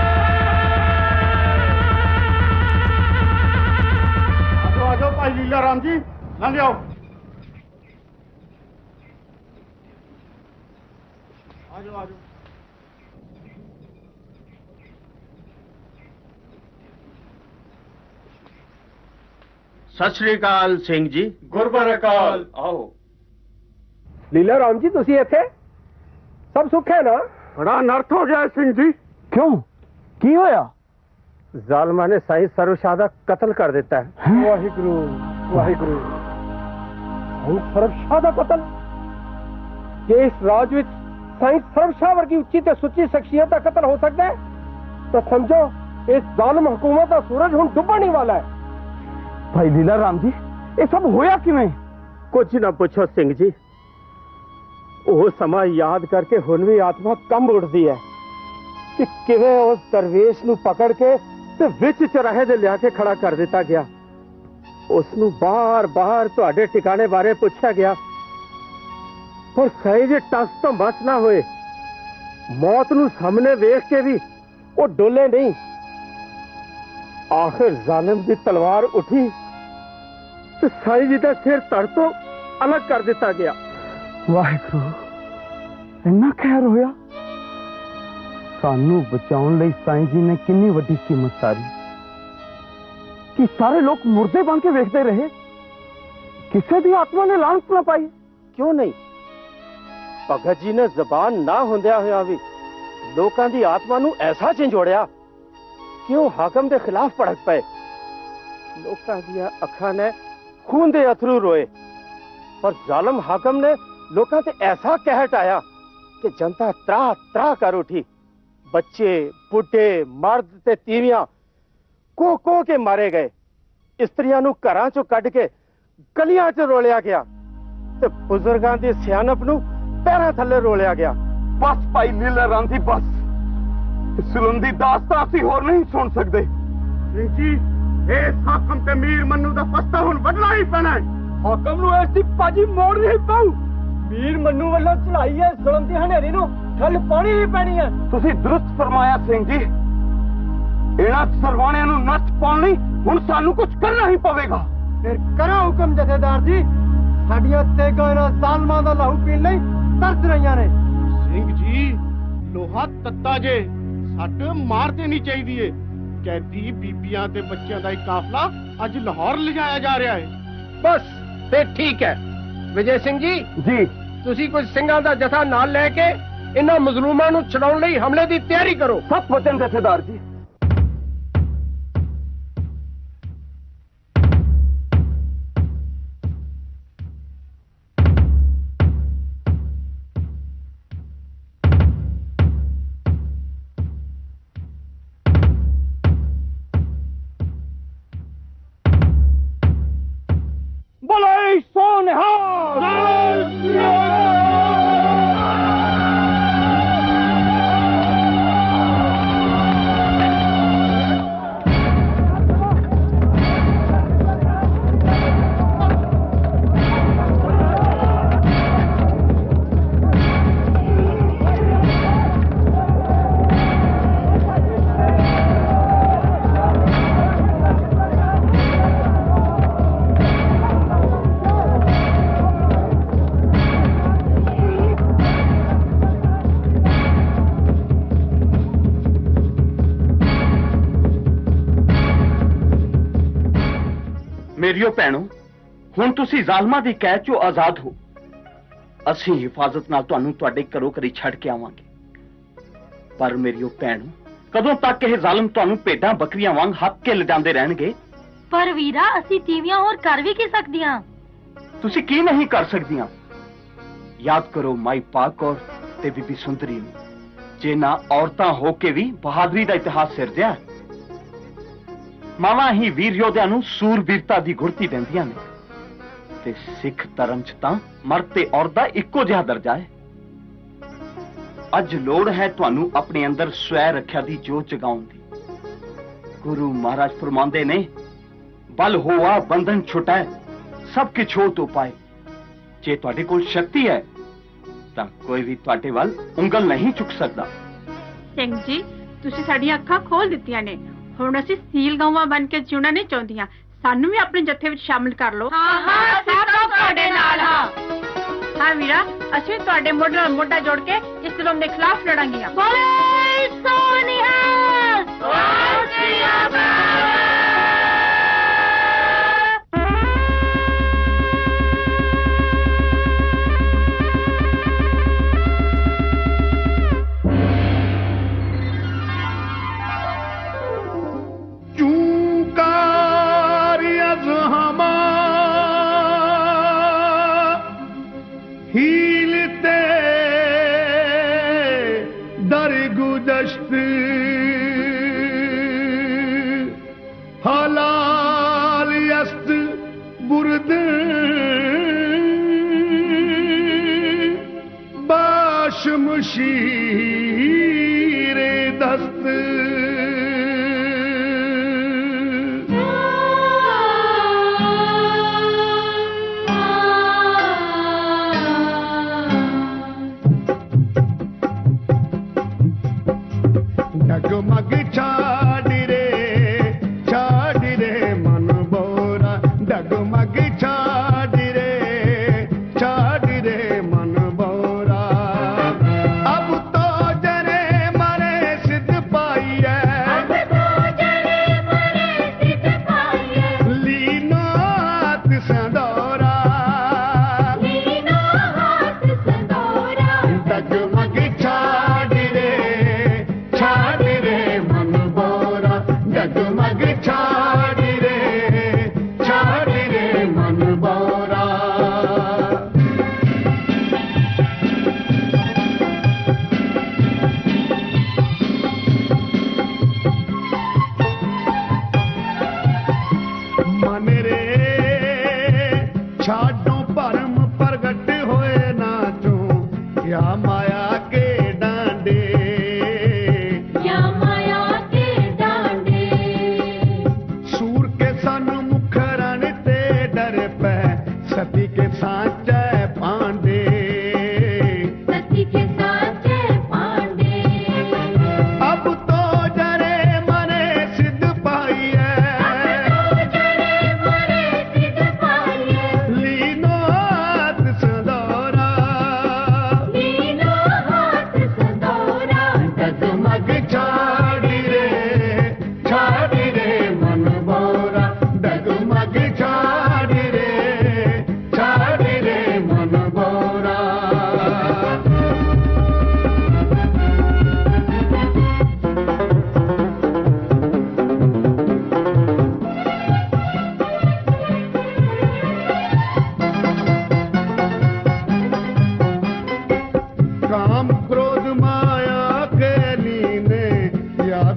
आजो आजो भाई लीला राम जी, लंघ जाओ। आजो आजो। सत श्री अकाल ਸਿੰਘ ਜੀ। ਗੁਰਬਰ ਅਕਾਲ। ਆਓ। ਲੀਲਾ ਰਾਮ ਜੀ, ਤੁਸੀਂ ਇੱਥੇ? ਸਭ ਸੁੱਖ ਹੈ ਨਾ? ਬੜਾ ਅਨਰਥ ਹੋ ਗਿਆ ਸਿੰਘ ਜੀ। ਕਿਉਂ, ਕੀ ਹੋਇਆ? ਜ਼ਾਲਮਾਂ ਨੇ ਸਾਈਂ ਸਰਵਸ਼ਾਹ ਦਾ ਕਤਲ ਕਰ ਦਿੱਤਾ ਹੈ। ਵਾਹਿਗੁਰੂ ਵਾਹਿਗੁਰੂ। ਸਾਈਂ ਸਰਵਸ਼ਾਹ ਦਾ ਕਤਲ? ਜੇ ਇਸ ਰਾਜ ਵਿੱਚ ਸਾਈਂ ਸਰਵਸ਼ਾਹ ਵਰਗੀ ਉੱਚੀ ਤੇ ਸੁੱਚੀ ਸ਼ਖਸੀਅਤ ਦਾ ਕਤਲ ਹੋ ਸਕਦਾ ਹੈ ਤਾਂ ਸਮਝੋ ਇਸ ਜ਼ਾਲਮ ਹਕੂਮਤ ਦਾ ਸੂਰਜ ਹੁਣ ਡੁੱਬਣ ਹੀ ਵਾਲਾ ਹੈ। ਭਾਈ ਲੀਲਾ ਰਾਮ ਜੀ, ਇਹ ਸਭ ਹੋਇਆ ਕਿਵੇਂ? ਕੁਝ ਨਾ ਪੁੱਛੋ ਸਿੰਘ ਜੀ, ਉਹ ਸਮਾਂ ਯਾਦ ਕਰਕੇ ਹੁਣ ਵੀ ਆਤਮਾ ਕੰਬ ਉੱਠਦੀ ਹੈ ਕਿ ਕਿਵੇਂ ਉਸ ਦਰਵੇਸ਼ ਨੂੰ ਪਕੜ ਕੇ ਤੇ ਵਿੱਚ ਚਰਾਹੇ ਦੇ ਲਿਆ ਕੇ ਖੜਾ ਕਰ ਦਿੱਤਾ ਗਿਆ। ਉਸ ਨੂੰ ਬਾਰ-ਬਾਰ ਤੁਹਾਡੇ ਟਿਕਾਣੇ ਬਾਰੇ ਪੁੱਛਿਆ ਗਿਆ, ਪਰ ਸਹੀ ਜੇ ਟਸ ਤੋਂ ਬਚ ਨਾ ਹੋਏ। ਮੌਤ ਨੂੰ ਸਾਹਮਣੇ ਵੇਖ ਕੇ ਵੀ ਉਹ ਡੋਲੇ ਨਹੀਂ। ਆਖਿਰ ਜ਼ਾਲਿਮ ਦੀ ਤਲਵਾਰ ਉੱਠੀ ਤੇ ਸਾਈਂ ਜੀ ਦਾ ਸਿਰ ਧੜ ਤੋਂ ਅਲੱਗ ਕਰ ਦਿੱਤਾ ਗਿਆ। ਵਾਹਿਗੁਰੂ, ਇੰਨਾ ਖੈਰ ਹੋਇਆ। ਸਾਨੂੰ ਬਚਾਉਣ ਲਈ ਸਾਈਂ ਜੀ ਨੇ ਕਿੰਨੀ ਵੱਡੀ ਕੀਮਤ ਸਾਰੀ ਕਿ ਸਾਰੇ ਲੋਕ ਮੁਰਦੇ ਬਣ ਕੇ ਵੇਖਦੇ ਰਹੇ, ਕਿਸੇ ਦੀ ਆਤਮਾ ਨੇ ਲਾਂਤ ਨਾ ਪਾਈ। ਕਿਉਂ ਨਹੀਂ? ਭਗਤ ਜੀ ਨੇ ਜ਼ਬਾਨ ਨਾ ਹੁੰਦਿਆ ਹੋਇਆ ਵੀ लोकां दी आत्मा नू ऐसा झंझोड़िया कि वो हाकम दे खिलाफ भड़क पे। लोकां दियां अखां ने खून दे अथरू रोए, पर जालिम हाकम ने लोकां ते ऐसा कह हटाया कि जनता त्रा त्रा कर उठी। बच्चे, बुढ़े, मर्द ते तीवियां को को के मारे गए। इस्त्रियां नू घरां चों कढ के गलियां च रोलिया गया ते बुजुर्गां दी सियानप नू पैरां थल्ले रोलिया गया। बस भाई लीला रांधी बस, इस सुलंदी दास्तां असीं होर नहीं सुन सकदे। सिंह जी, इस हाकम ते मीर मन्नू दा फस्ता हुण वढना ही पैना है। हाकम नू ऐसी पाजी मोड़ नहीं पाऊ। मीर मन्नू वालों चढ़ाई है जुल्म दी हनेरी नू ठल पानी ही पैनी है। तुसीं दुरुस्त फरमाया सिंह जी, इन्हां सरवाणियां नू नच पाउण लई हुण सानू कुछ करना ही पवेगा। फिर करो हुक्म जथेदार जी, साडियां तेगां इन्हां ज़ालमां दा लहू पीण लई तरस रहीआं ने। ਸਿੰਘ ਜੀ ਲੋਹਾ ਤੱਤਾ ਜੇ ਸੱਟ ਮਾਰ ਦੇਣੀ ਚਾਹੀਦੀ ਏ। ਕੈਦੀ ਬੀਬੀਆਂ ਤੇ ਬੱਚਿਆਂ ਦਾ ਇੱਕ ਕਾਫਲਾ ਅੱਜ ਲਾਹੌਰ ਲਿਜਾਇਆ ਜਾ ਰਿਹਾ ਹੈ। ਬਸ ਤੇ ਠੀਕ ਹੈ ਵਿਜੇ ਸਿੰਘ ਜੀ। ਜੀ ਤੁਸੀਂ ਕੁਝ ਸਿੰਘਾਂ ਦਾ ਜਥਾ ਨਾਲ ਲੈ ਕੇ ਇਹਨਾਂ ਮਜ਼ਲੂਮਾਂ ਨੂੰ ਛਡਾਉਣ ਲਈ ਹਮਲੇ ਦੀ ਤਿਆਰੀ ਕਰੋ। ਸਤ ਵਚਨ ਜਥੇਦਾਰ ਜੀ। मेरियो भैणो, हुण तुसी ज़ालमां दी कैद चों आजाद हो। असीं हिफाजत नाल तुहानूं तुहाडे घरों घरी छड़ के आवांगे। पर मेरियो भैणो, कदों तक यह ज़ालिम तुहानूं भेडां बकरियां वांग हक के लिजांदे रहणगे? पर वीरा, असीं तीवियां होर कर भी की सकदियां। तुसी की नहीं कर सकदियां? याद करो माई पाक और ते बीबी सुंदरी नूं, जिन्हां औरतां हो के भी बहादुरी दा इतिहास सिरजिआ। मावां ही वीर योद्धियां नूं सूरबीरता दी गुरती दिंदियां ने ते सिख धर्म च तां मर्द ते औरत दा इक्को जिहा दर्जा है। अज लोड़ है तुहानूं अपने अंदर स्वै रख्या दी जोत जगाउण दी। गुरु महाराज फरमांदे ने, बल होआ बंधन छुटाए, सब किछ हो तो पाए। जे तुहाडे कोल शक्ति है तां कोई भी तुहाडे वल उंगल नहीं चुक सकदा। सिंह जी, तुसीं साडीआं अखां खोल दित्तियां ने। ਹੁਣ ਅਸੀਂ ਸੀਲ ਗਊਆਂ ਬਣ ਕੇ ਜਿਉਣਾ ਨਹੀਂ ਚਾਹੁੰਦੀਆਂ। ਸਾਨੂੰ ਵੀ ਆਪਣੇ ਜੱਥੇ ਵਿੱਚ ਸ਼ਾਮਿਲ ਕਰ ਲਓ। ਹਾਂ ਹਾਂ, ਅਸੀਂ ਤਾਂ ਤੁਹਾਡੇ ਨਾਲ ਹਾਂ। ਹਾਂ ਵੀਰਾ, ਅਸੀਂ ਤੁਹਾਡੇ ਮੋਢੇ ਨਾਲ ਮੋਢਾ ਜੋੜ ਕੇ ਇਸ ਜ਼ੁਲਮ ਦੇ ਖਿਲਾਫ ਲੜਾਂਗੀਆਂ। ਬੋਲੇ ਸੋ ਨਿਹਾਲ, हलाल यस्त बुर्द बाशम शीर दस्त डगमग छाड़ रे छाड़ रे मन बोरा डगमग छाड़ रे छाड़ रे मन बोरा अब तो जरे मरे सिद्ध पाई है अब तो जरे मरे सिद्ध पाई है लीनो हाथ संदोरा लीनो हाथ संदोरा डगमग छाड़ रे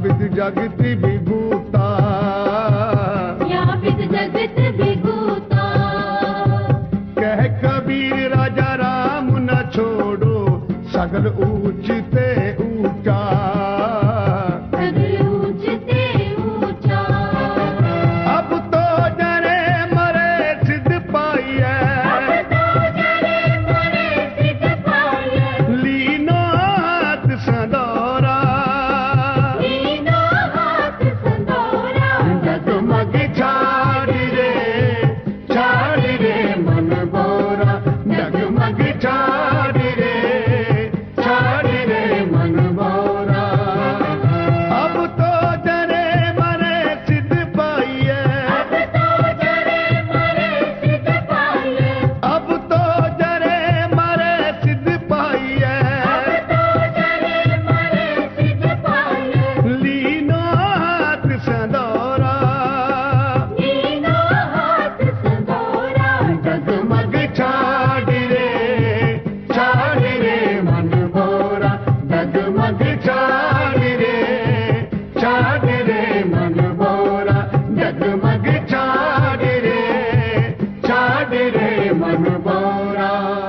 बिद जगति विभूता या बिद जगत विभूता कह कबीर राजा राम न छोड़ो सगल ऊंच ते ऊंचा सगल ऊंच ते ऊंचा अब तो जरे मरे सिद्ध पाइए अब तो जरे मरे सिद्ध पाइए लीनो हाथ संदोरा लीनो हाथ संदोरा जगमग छाड़ रे छाड़ रे मन बोरा जगमग छाड़ रे छाड़ रे मन बोरा अब तो जरे मरे सिद्ध पाइए अब तो जरे मरे सिद्ध पाइए अब तो जरे मरे सिद्ध पाइए अब तो जरे मरे सिद्ध पाइए लीनो हाथ संदोरा लीनो हाथ संदोरा जगमग छाड़ रे छाड़ रे मन बोरा जगमग छाड़ रे छाड़ रे मन बोरा जगमग छाड़ रे छाड़ रे मन बोरा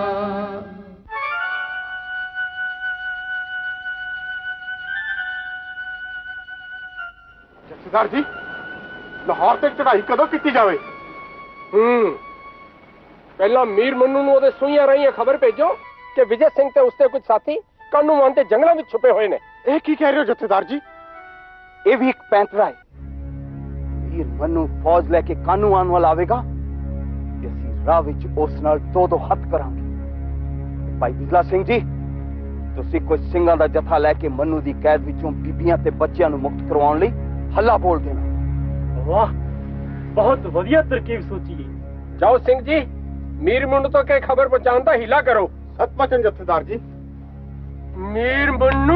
जथेदार जी लाहौर तक चढ़ाई कदों की जावे ਹੂੰ ਪਹਿਲਾਂ ਮੀਰ ਮੰਨੂ ਨੂੰ ਉਹਦੇ ਸੂਈਆਂ ਰਹੀਆਂ ਖਬਰ ਭੇਜੋ ਕਿ ਵਿਜੇ ਸਿੰਘ ਤੇ ਉਸਦੇ ਕੁਝ ਸਾਥੀ ਕਾਨੂੰਨ ਦੇ ਜੰਗਲਾਂ ਵਿੱਚ ਛੁਪੇ ਹੋਏ ਨੇ ਇਹ ਕੀ ਕਹਿ ਰਹੇ ਹੋ ਜਥੇਦਾਰ ਜੀ ਇਹ ਵੀ ਇੱਕ ਪੈਂਤਰਾ ਹੈ ਵੀਰ ਮਨੂੰ ਫੌਜ ਲੈ ਕੇ ਕਾਨੂੰ ਆਉਣ ਵਾਲਾ ਆਵੇਗਾ ਤੇ ਅਸੀਂ ਰਾਹ ਵਿੱਚ ਉਸ ਨਾਲ ਦੋ ਦੋ ਹੱਥ ਕਰਾਂਗੇ ਭਾਈ ਬਿਜਲਾ ਸਿੰਘ ਜੀ ਤੁਸੀਂ ਕੁਝ ਸਿੰਘਾਂ ਦਾ ਜਥਾ ਲੈ ਕੇ ਮਨੂੰ ਦੀ ਕੈਦ ਵਿੱਚੋਂ ਬੀਬੀਆਂ ਤੇ ਬੱਚਿਆਂ ਨੂੰ ਮੁਕਤ ਕਰਵਾਉਣ ਲਈ ਹੱਲਾ ਬੋਲ ਦੇਣਾ ਵਾਹ ਬਹੁਤ ਵਧੀਆ ਤਰਕੀਬ ਸੋਚੀ ਹੈ ਜਾਓ ਸਿੰਘ ਜੀ ਮੀਰ ਮੰਨੂ ਤੋਂ ਕਿ ਖਬਰ ਪਹੁੰਚਾਉਣ ਦਾ ਹੀਲਾ ਕਰੋ ਸਤਪਚਨ ਜਥੇਦਾਰ ਜੀ ਮੀਰ ਮੰਨੂ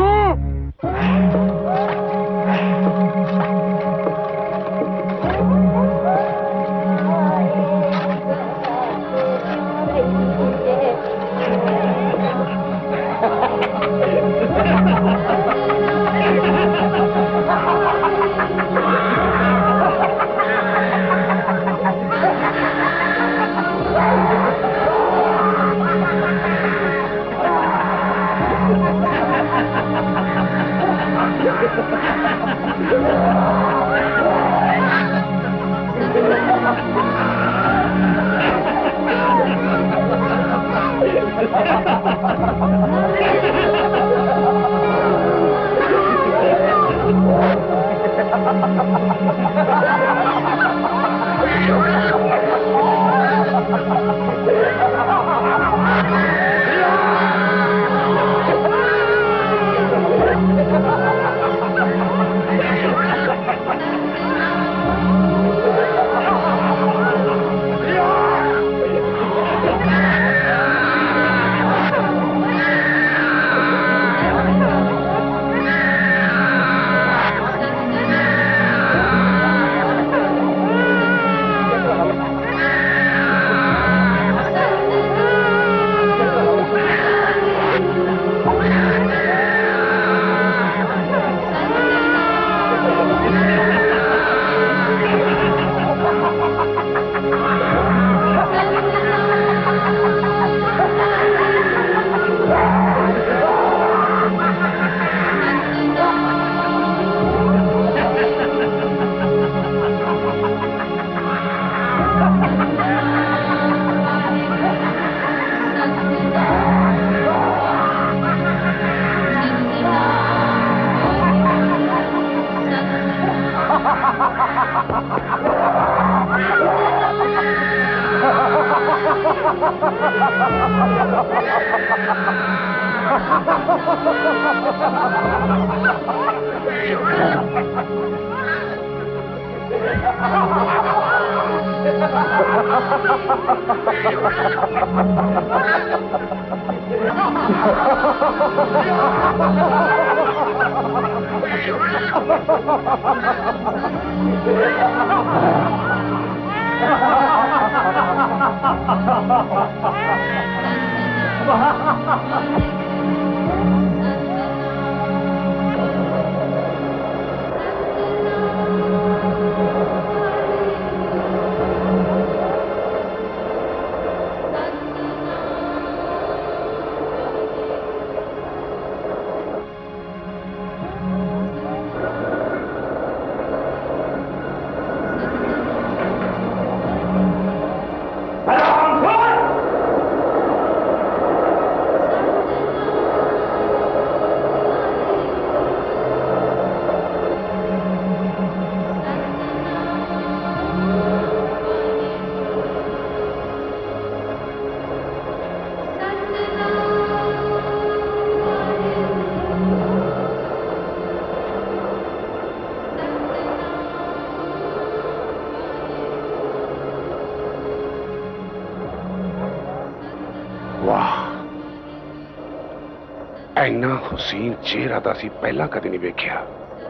ਇੰਨਾ ਹੁਸੈਨ ਚਿਹਰਾ ਤਾਂ ਅਸੀਂ ਪਹਿਲਾਂ ਕਦੇ ਨਹੀਂ ਵੇਖਿਆ।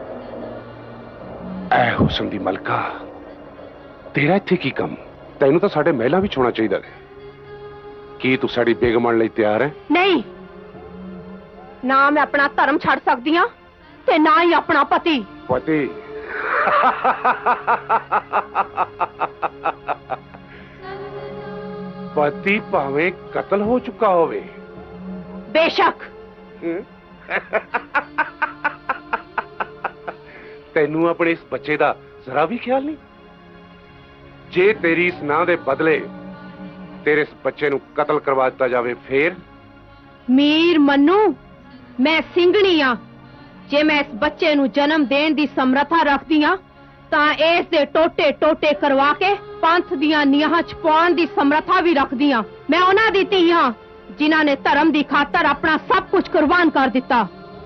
ਐ ਹੁਸਨ ਦੀ ਮਲਕਾ, ਤੇਰਾ ਇੱਥੇ ਕੀ ਕੰਮ? ਤੈਨੂੰ ਤਾਂ ਸਾਡੇ ਮਹਿਲਾਂ ਵਿੱਚ ਹੋਣਾ ਚਾਹੀਦਾ ਹੈ। ਕੀ ਤੂੰ ਸਾਡੀ ਬੇਗਮ ਬਣਨ ਲਈ ਤਿਆਰ ਹੈ? ਨਹੀਂ, ਨਾ ਮੈਂ ਆਪਣਾ ਧਰਮ ਛੱਡ ਸਕਦੀ ਹਾਂ ਤੇ ਨਾ ਹੀ ਆਪਣਾ ਪਤੀ। ਪਤੀ? ਪਤੀ ਭਾਵੇਂ ਕਤਲ ਹੋ ਚੁੱਕਾ ਹੋਵੇ। ਬੇਸ਼ੱਕ। ਤੈਨੂੰ ਆਪਣੇ ਇਸ ਬੱਚੇ ਦਾ ਜ਼ਰਾ ਵੀ ਖਿਆਲ ਨਹੀਂ? ਜੇ ਤੇਰੀ ਇਸ ਨਾਂ ਦੇ ਬਦਲੇ ਤੇਰੇ ਇਸ ਬੱਚੇ ਨੂੰ ਕਤਲ ਕਰਵਾ ਦਿੱਤਾ ਜਾਵੇ ਫੇਰ? ਮੀਰ ਮੰਨੂ, ਮੈਂ ਸਿੰਘਣੀ ਆ। ਜੇ ਮੈਂ ਇਸ ਬੱਚੇ ਨੂੰ ਜਨਮ ਦੇਣ ਦੀ ਸਮਰੱਥਾ ਰੱਖਦੀ ਆ ਤਾਂ ਇਸ ਦੇ ਟੋਟੇ ਟੋਟੇ ਕਰਵਾ ਕੇ ਪੰਥ ਦੀਆਂ ਨੀਹਾਂ ਚ ਪਾਉਣ ਦੀ ਸਮਰੱਥਾ ਵੀ ਰੱਖਦੀ ਆ। ਮੈਂ ਉਹਨਾਂ ਦੀ ਧੀ ਹਾਂ ਜਿਨ੍ਹਾਂ ਨੇ ਧਰਮ ਦੀ ਖਾਤਰ ਆਪਣਾ ਸਭ ਕੁਝ ਕੁਰਬਾਨ ਕਰ ਦਿੱਤਾ।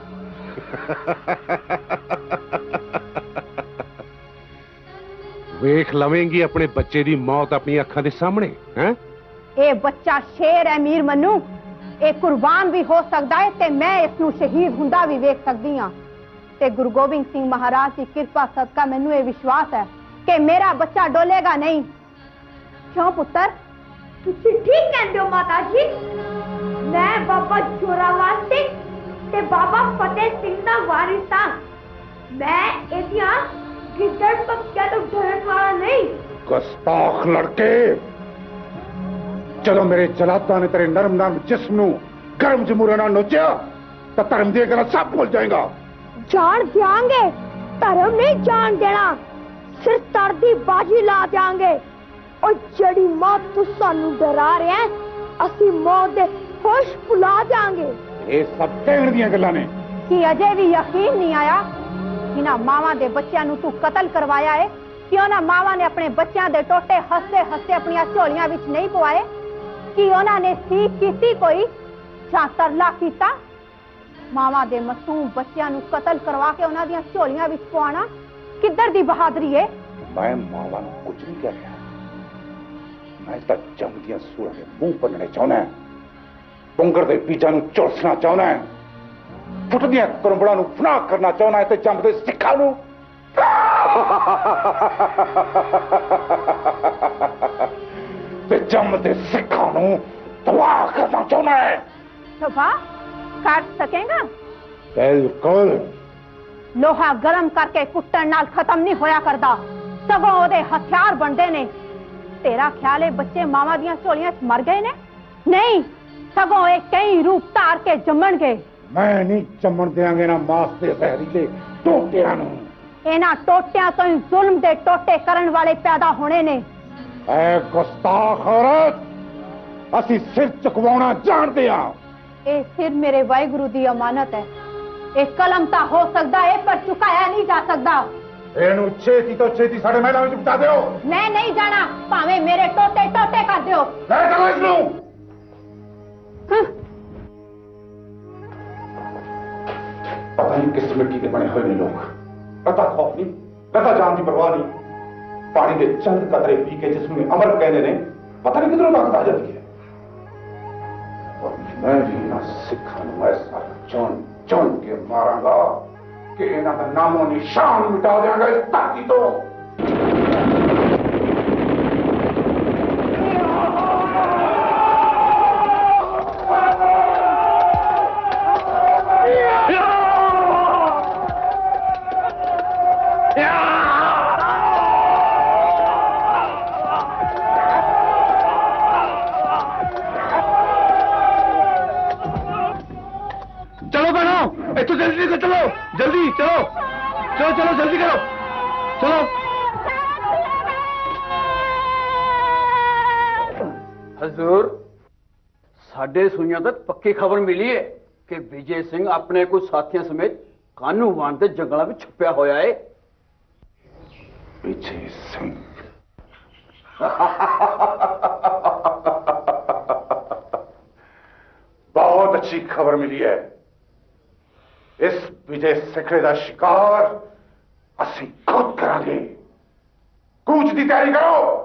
ਵੇਖ ਲਵੇਂਗੀ ਆਪਣੇ ਬੱਚੇ ਦੀ ਮੌਤ ਆਪਣੀਆਂ ਅੱਖਾਂ ਦੇ ਸਾਹਮਣੇ? ਹੈ ਇਹ ਬੱਚਾ ਸ਼ੇਰ ਹੈ ਮੀਰ ਮੰਨੂ, ਇਹ ਕੁਰਬਾਨ ਵੀ ਹੋ ਸਕਦਾ ਹੈ ਤੇ ਮੈਂ ਇਸ ਨੂੰ ਸ਼ਹੀਦ ਹੁੰਦਾ ਵੀ ਵੇਖ ਸਕਦੀ ਹਾਂ। ਤੇ ਗੁਰੂ ਗੋਬਿੰਦ ਸਿੰਘ ਮਹਾਰਾਜ ਦੀ ਕਿਰਪਾ ਸਦਕਾ ਮੈਨੂੰ ਇਹ ਵਿਸ਼ਵਾਸ ਹੈ ਕਿ ਮੇਰਾ ਬੱਚਾ ਡੋਲੇਗਾ ਨਹੀਂ। ਕਿਉਂ ਪੁੱਤਰ? ਤੁਸੀਂ ਠੀਕ ਕਹਿੰਦੇ ਹੋ ਮਾਤਾ ਜੀ। ਮੈਂ ਬਾਬਾ ਜੋਰਾਵਰ ਸਿੰਘ ਤੇ ਬਾਬਾ ਫਤਿਹ ਸਿੰਘ ਦਾ ਵਾਰਿਸ ਹਾਂ। ਮੈਂ ਇਹਦੀਆਂ ਗਿੱਦੜ ਪੱਕਿਆਂ ਤੋਂ ਡਰਨ ਵਾਲਾ ਨਹੀਂ। ਗੁਸਤਾਖ ਲੜਕੇ, ਜਦੋਂ ਮੇਰੇ ਜਲਾਦਾਂ ਨੇ ਤੇਰੇ ਨਰਮ ਨਰਮ ਜਿਸਮ ਨੂੰ ਗਰਮ ਜਮੂਰੇ ਨਾਲ ਨੋਚਿਆ ਤਾਂ ਧਰਮ ਦੀਆਂ ਗੱਲਾਂ ਸਭ ਭੁੱਲ ਜਾਏਗਾ। ਜਾਣ ਦਿਆਂਗੇ, ਧਰਮ ਨਹੀਂ ਜਾਣ ਦੇਣਾ। ਸਿਰ ਤੜ ਦੀ ਬਾਜੀ ਲਾ ਦਿਆਂਗੇ। ਉਹ ਜਿਹੜੀ ਮੌਤ ਤੂੰ ਸਾਨੂੰ ਡਰਾ ਰਿਹਾ ਹੈ, ਅਸੀਂ ਮੌਤ ਦੇ ਹੋਸ਼ ਭੁਲਾ ਦਿਆਂਗੇ। ਇਹ ਸਭ ਕਹਿਣ ਦੀਆਂ ਗੱਲਾਂ ਨੇ। ਕਿ ਅਜੇ ਵੀ ਯਕੀਨ ਨਹੀਂ ਆਇਆ ਇਹਨਾਂ ਮਾਵਾਂ ਦੇ ਬੱਚਿਆਂ ਨੂੰ ਤੂੰ ਕਤਲ ਕਰਵਾਇਆ ਹੈ? ਕਿ ਉਹਨਾਂ ਮਾਵਾਂ ਨੇ ਆਪਣੇ ਬੱਚਿਆਂ ਦੇ ਟੋਟੇ ਹੱਸਦੇ ਹੱਸਦੇ ਆਪਣੀਆਂ ਝੋਲੀਆਂ ਵਿੱਚ ਨਹੀਂ ਪਵਾਏ? ਕਿ ਉਹਨਾਂ ਨੇ ਸੀਖ ਕੀਤੀ ਕੋਈ ਜਾਂ ਤਰਲਾ ਕੀਤਾ? ਮਾਵਾਂ ਦੇ ਮਾਸੂਮ ਬੱਚਿਆਂ ਨੂੰ ਕਤਲ ਕਰਵਾ ਕੇ ਉਹਨਾਂ ਦੀਆਂ ਝੋਲੀਆਂ ਵਿੱਚ ਪਵਾਉਣਾ ਕਿੱਧਰ ਦੀ ਬਹਾਦਰੀ ਹੈ? ਮੈਂ ਮਾਵਾਂ ਨੂੰ ਕੁਝ ਨਹੀਂ ਕਹਿ ਰਿਹਾ। ਮੈਂ ਤਾਂ ਜੰਮਦੀਆਂ ਸੂਰਾਂ ਦੇ ਮੂੰਹ ਭੰਨਣੇ ਚਾਹੁੰਦਾ, ਪੁੰਗਰ ਦੇ ਬੀਜਾਂ ਨੂੰ ਝੁਲਸਣਾ ਚਾਹੁੰਦਾ, ਫੁੱਟਦੀਆਂ ਕਰੰਬੜਾਂ ਨੂੰ ਫਨਾਹ ਕਰਨਾ ਚਾਹੁੰਦਾ ਤੇ ਜੰਮਦੇ ਸਿੱਖਾਂ ਨੂੰ ਤੇ ਜੰਮਦੇ ਸਿੱਖਾਂ ਨੂੰ ਤਬਾਹ ਕਰਨਾ ਚਾਹੁੰਦਾ ਹੈ। ਤਬਾਹ ਕਰ ਸਕੇਗਾ? ਬਿਲਕੁਲ। ਲੋਹਾ ਗਰਮ ਕਰਕੇ ਕੁੱਟਣ ਨਾਲ ਖਤਮ ਨਹੀਂ ਹੋਇਆ ਕਰਦਾ, ਸਗੋਂ ਉਹਦੇ ਹਥਿਆਰ ਬਣਦੇ ਨੇ। ਤੇਰਾ ਖਿਆਲ ਹੈ ਬੱਚੇ ਮਾਵਾਂ ਦੀਆਂ ਝੋਲੀਆਂ 'ਚ ਮਰ ਗਏ ਨੇ? ਨਹੀਂ, ਸਗੋਂ ਇਹ ਕਈ ਰੂਪ ਧਾਰ ਕੇ ਜੰਮਣਗੇ। ਮੈਂ ਨਹੀਂ ਜੰਮਣ ਦਿਆਂਗੇ ਨਾ ਮਾਸ ਦੇ ਜ਼ਹਿਰੀਲੇ ਟੋਟਿਆਂ ਨੂੰ। ਇਹਨਾਂ ਟੋਟਿਆਂ ਤੋਂ ਹੀ ਜ਼ੁਲਮ ਦੇ ਟੋਟੇ ਕਰਨ ਵਾਲੇ ਪੈਦਾ ਹੋਣੇ ਨੇ। ਐ ਗੁਸਤਾਖ ਔਰਤ, ਅਸੀਂ ਸਿਰ ਚੁਕਵਾਉਣਾ ਜਾਣਦੇ ਹਾਂ। ਇਹ ਸਿਰ ਮੇਰੇ ਵਾਹਿਗੁਰੂ ਦੀ ਅਮਾਨਤ ਹੈ। ਇਹ ਕਲਮ ਤਾਂ ਹੋ ਸਕਦਾ ਹੈ ਪਰ ਚੁਕਾਇਆ ਨਹੀਂ ਜਾ ਸਕਦਾ। ਇਹਨੂੰ ਛੇਤੀ ਤੋਂ ਛੇਤੀ ਸਾਡੇ ਮਹਿਲਾਂ ਵਿੱਚ ਪਹੁੰਚਾ ਦਿਓ। ਮੈਂ ਨਹੀਂ ਜਾਣਾ, ਭਾਵੇਂ ਮੇਰੇ ਟੋਟੇ ਟੋਟੇ ਕਰ ਦਿਓ। ਲੈ ਚਲੋ ਇਸ ਨੂੰ। ਪਤਾ ਨਹੀਂ ਕਿਸ ਮਿੱਟੀ ਦੇ ਬਣੇ ਹੋਏ ਨੇ ਲੋਕ। ਕਦਾ ਖੌਫ ਨਹੀਂ, ਕਦਾ ਜਾਨ ਦੀ ਪਰਵਾਹ ਨਹੀਂ। ਪਾਣੀ ਦੇ ਚੰਦ ਕਤਰੇ ਪੀ ਕੇ ਜਿਸ ਨੂੰ ਅਮਰ ਕਹਿੰਦੇ ਨੇ, ਪਤਾ ਨਹੀਂ ਕਿਧਰੋਂ ਤਾਕਤ ਆ ਜਾਂਦੀ ਹੈ। ਔਰ ਮੈਂ ਵੀ ਨਾ ਸਿੱਖਾਂ ਨੂੰ ਐਸਾ ਚੁਣ ਚੁਣ ਕੇ ਮਾਰਾਂਗਾ ਕਿ ਇਹਨਾਂ ਦਾ ਨਾਮੋ ਨਿਸ਼ਾਨ ਮਿਟਾ ਦਿਆਂਗਾ ਇਸ ਧਰਤੀ ਤੋਂ। ਇੱਥੋਂ ਜਲਦੀ ਨਿਕਲ, ਚਲੋ ਜਲਦੀ, ਚਲੋ ਚਲੋ ਚਲੋ ਜਲਦੀ ਕਰੋ, ਚਲੋ। ਹਜ਼ੂਰ, ਸਾਡੇ ਸੂਈਆਂ ਤੱਕ ਪੱਕੀ ਖਬਰ ਮਿਲੀ ਹੈ ਕਿ ਵਿਜੇ ਸਿੰਘ ਆਪਣੇ ਕੁਝ ਸਾਥੀਆਂ ਸਮੇਤ ਕਾਹਨੂੰਵਾਨ ਦੇ ਜੰਗਲਾਂ ਵਿੱਚ ਛੁਪਿਆ ਹੋਇਆ ਹੈ। ਵਿਜੇ ਸਿੰਘ ਬਹੁਤ ਅੱਛੀ ਖਬਰ ਮਿਲੀ ਹੈ। ਇਸ ਵਿਜੇ ਸਿੱਖੜੇ ਦਾ ਸ਼ਿਕਾਰ ਅਸੀਂ ਖੁਦ ਕਰਾਂਗੇ। ਕੂਚ ਦੀ ਤਿਆਰੀ ਕਰੋ।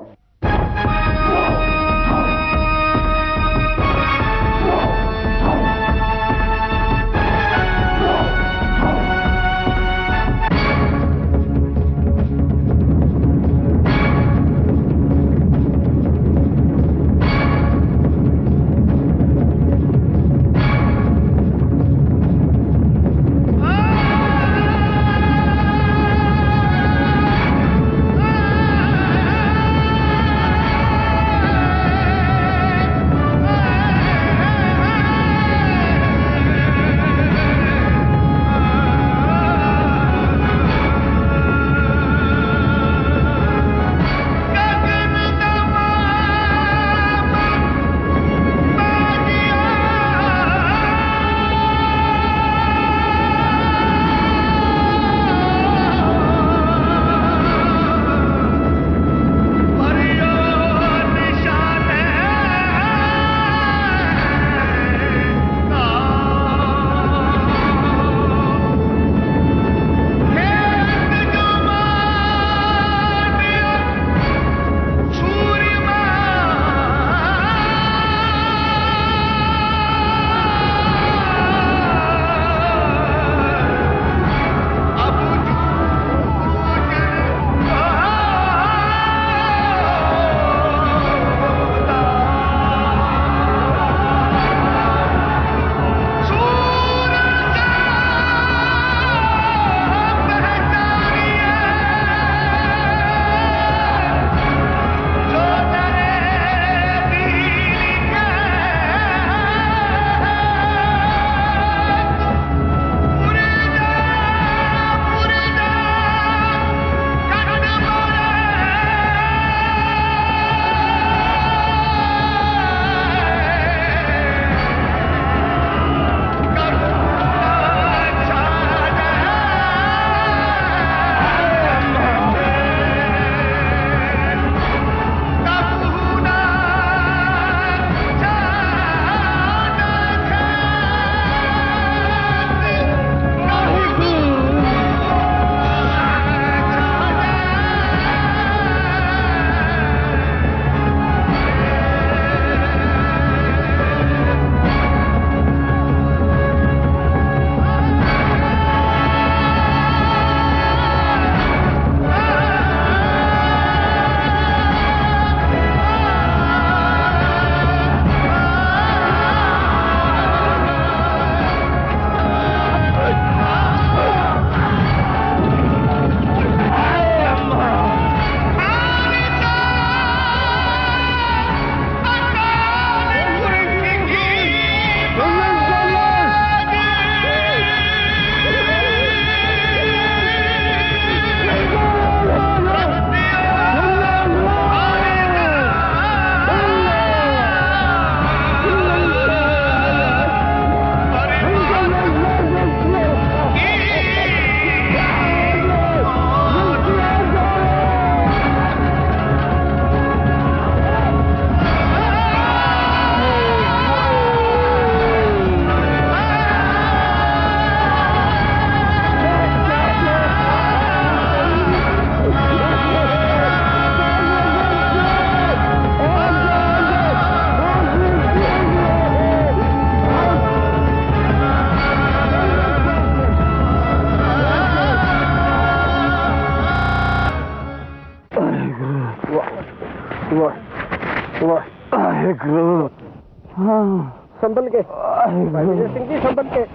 वाहेगुरु। संभल के भाई विजय सिंह जी, संभल के।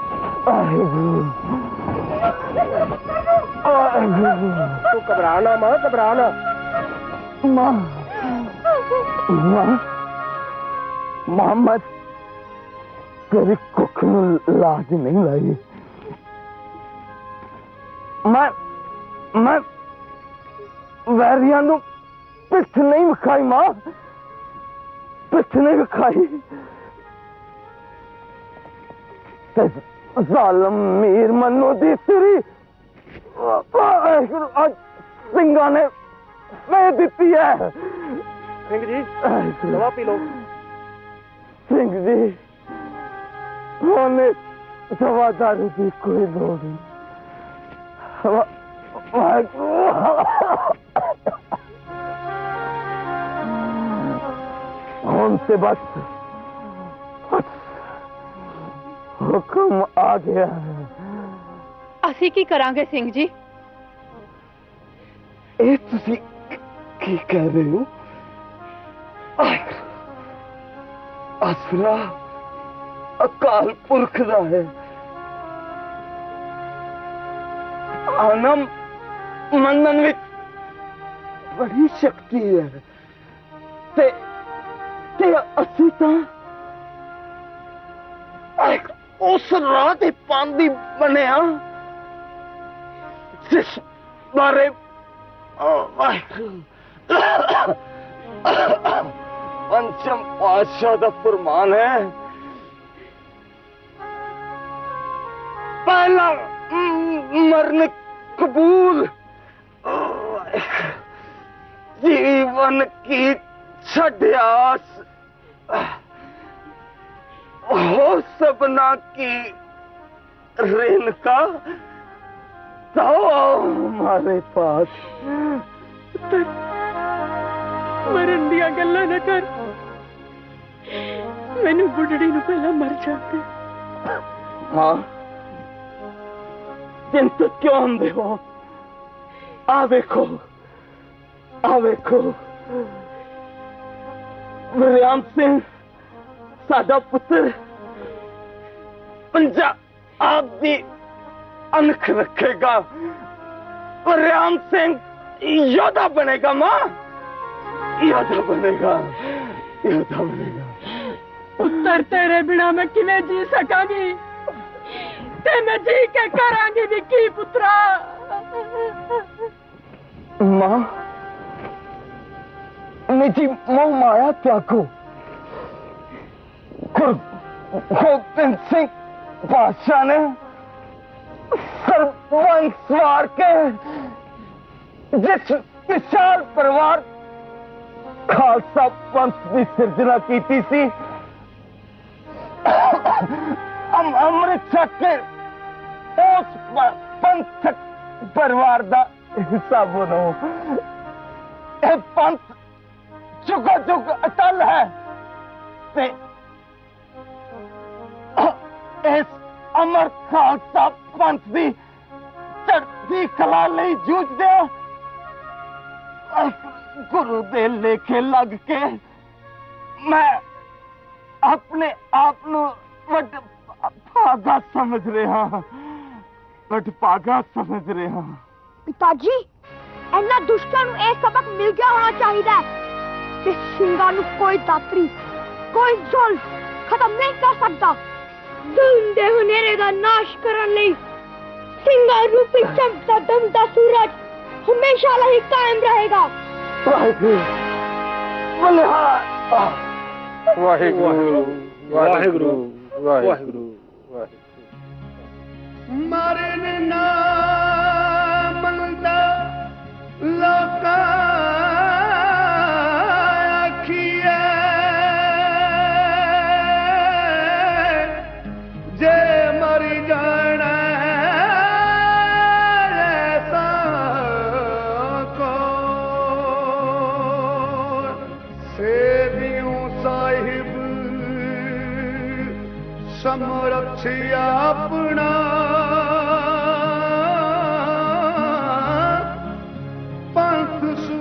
तू घबराना माँ, घबराना माँ। माँ मोहम्मद तेरी कुख नूं लाज नहीं लाई। मैं मैं वैरियां नूं पिठ नहीं विखाई मां, पिठ नहीं विखाई। ते जालम मीर मन्नू दी सिरी आज सिंघा ने दे दिती है। सिंह जी दवा पी लो। सिंह जी हमें दवा दारू की कोई लोड़ नहीं। हम से बस हुक्म आ गया है। ਅਸੀਂ ਕੀ ਕਰਾਂਗੇ ਸਿੰਘ ਜੀ? ਇਹ ਤੁਸੀਂ ਕੀ ਕਹਿ ਰਹੇ ਹੋ? ਅਸਰਾ ਅਕਾਲ ਪੁਰਖ ਦਾ ਹੈ। ਆਨਮ ਮੰਨਣ ਵਿੱਚ ਬੜੀ ਸ਼ਕਤੀ ਹੈ ਤੇ ਤੇ ਅਸੀਂ ਤਾਂ ਉਸ ਰਾਹ ਤੇ ਪਾਂਦੀ ਬਣਿਆ ਜਿਸ ਬਾਰੇ पंचम पातशाह का फरमान है, पहला मरने कबूल, जीवन की छड्यास हो सबना की रेणुका तो हमारे पास मरन दिया गल्लां ना कर, मैनू बुढ़ड़ी नू पहला मर जाते। मां चिंता क्यों आंदे हो? आ देखो आ देखो वरियाम सिंह साडा पुत्र पंजाब दी अनख रखेगा। वरियाम सिंह योद्धा बनेगा मां, योद्धा बनेगा, योद्धा बनेगा। पुत्र तेरे बिना मैं किवें जी सकांगी? ते मैं जी के करांगी भी की पुत्रा? मां निजी मोह माया त्यागो। गुरु गोबिंद सिंह बादशाह ने सर्वंग सवार के जिस विशाल परिवार खालसा पंथ की सिरजना की सी, हम अमृत छक के उस पंथक परिवार का हिस्सा बनो। यह पंथ जुग जुग अटल है ते इस अमर खालसा पंथ की चढ़ती कला लई जूझदे गुरु दे लेखे लग के मैं अपने आप वड भागा समझ रहा, वड भागा समझ रहा। पिताजी इन्ना दुष्टां नूं यह सबक मिल गया होना चाहिए कि ਸਿੰਘਾਂ ਨੂੰ कोई दात्री कोई जुल्म खत्म नहीं कर सकता। जुल्म दे हुनेरे दा नाश करन लई ਸਿੰਘਾਂ रूपी चमकदा दमदा सूरज हमेशा ही कायम रहेगा। वाहिगुरु वाहिगुरु वाहिगुरु वाहिगुरु मरन ना मंगदा लोका आखिए जे मर जाना ऐसा को सेवियों साहिब समरक्षिया अपना पंथ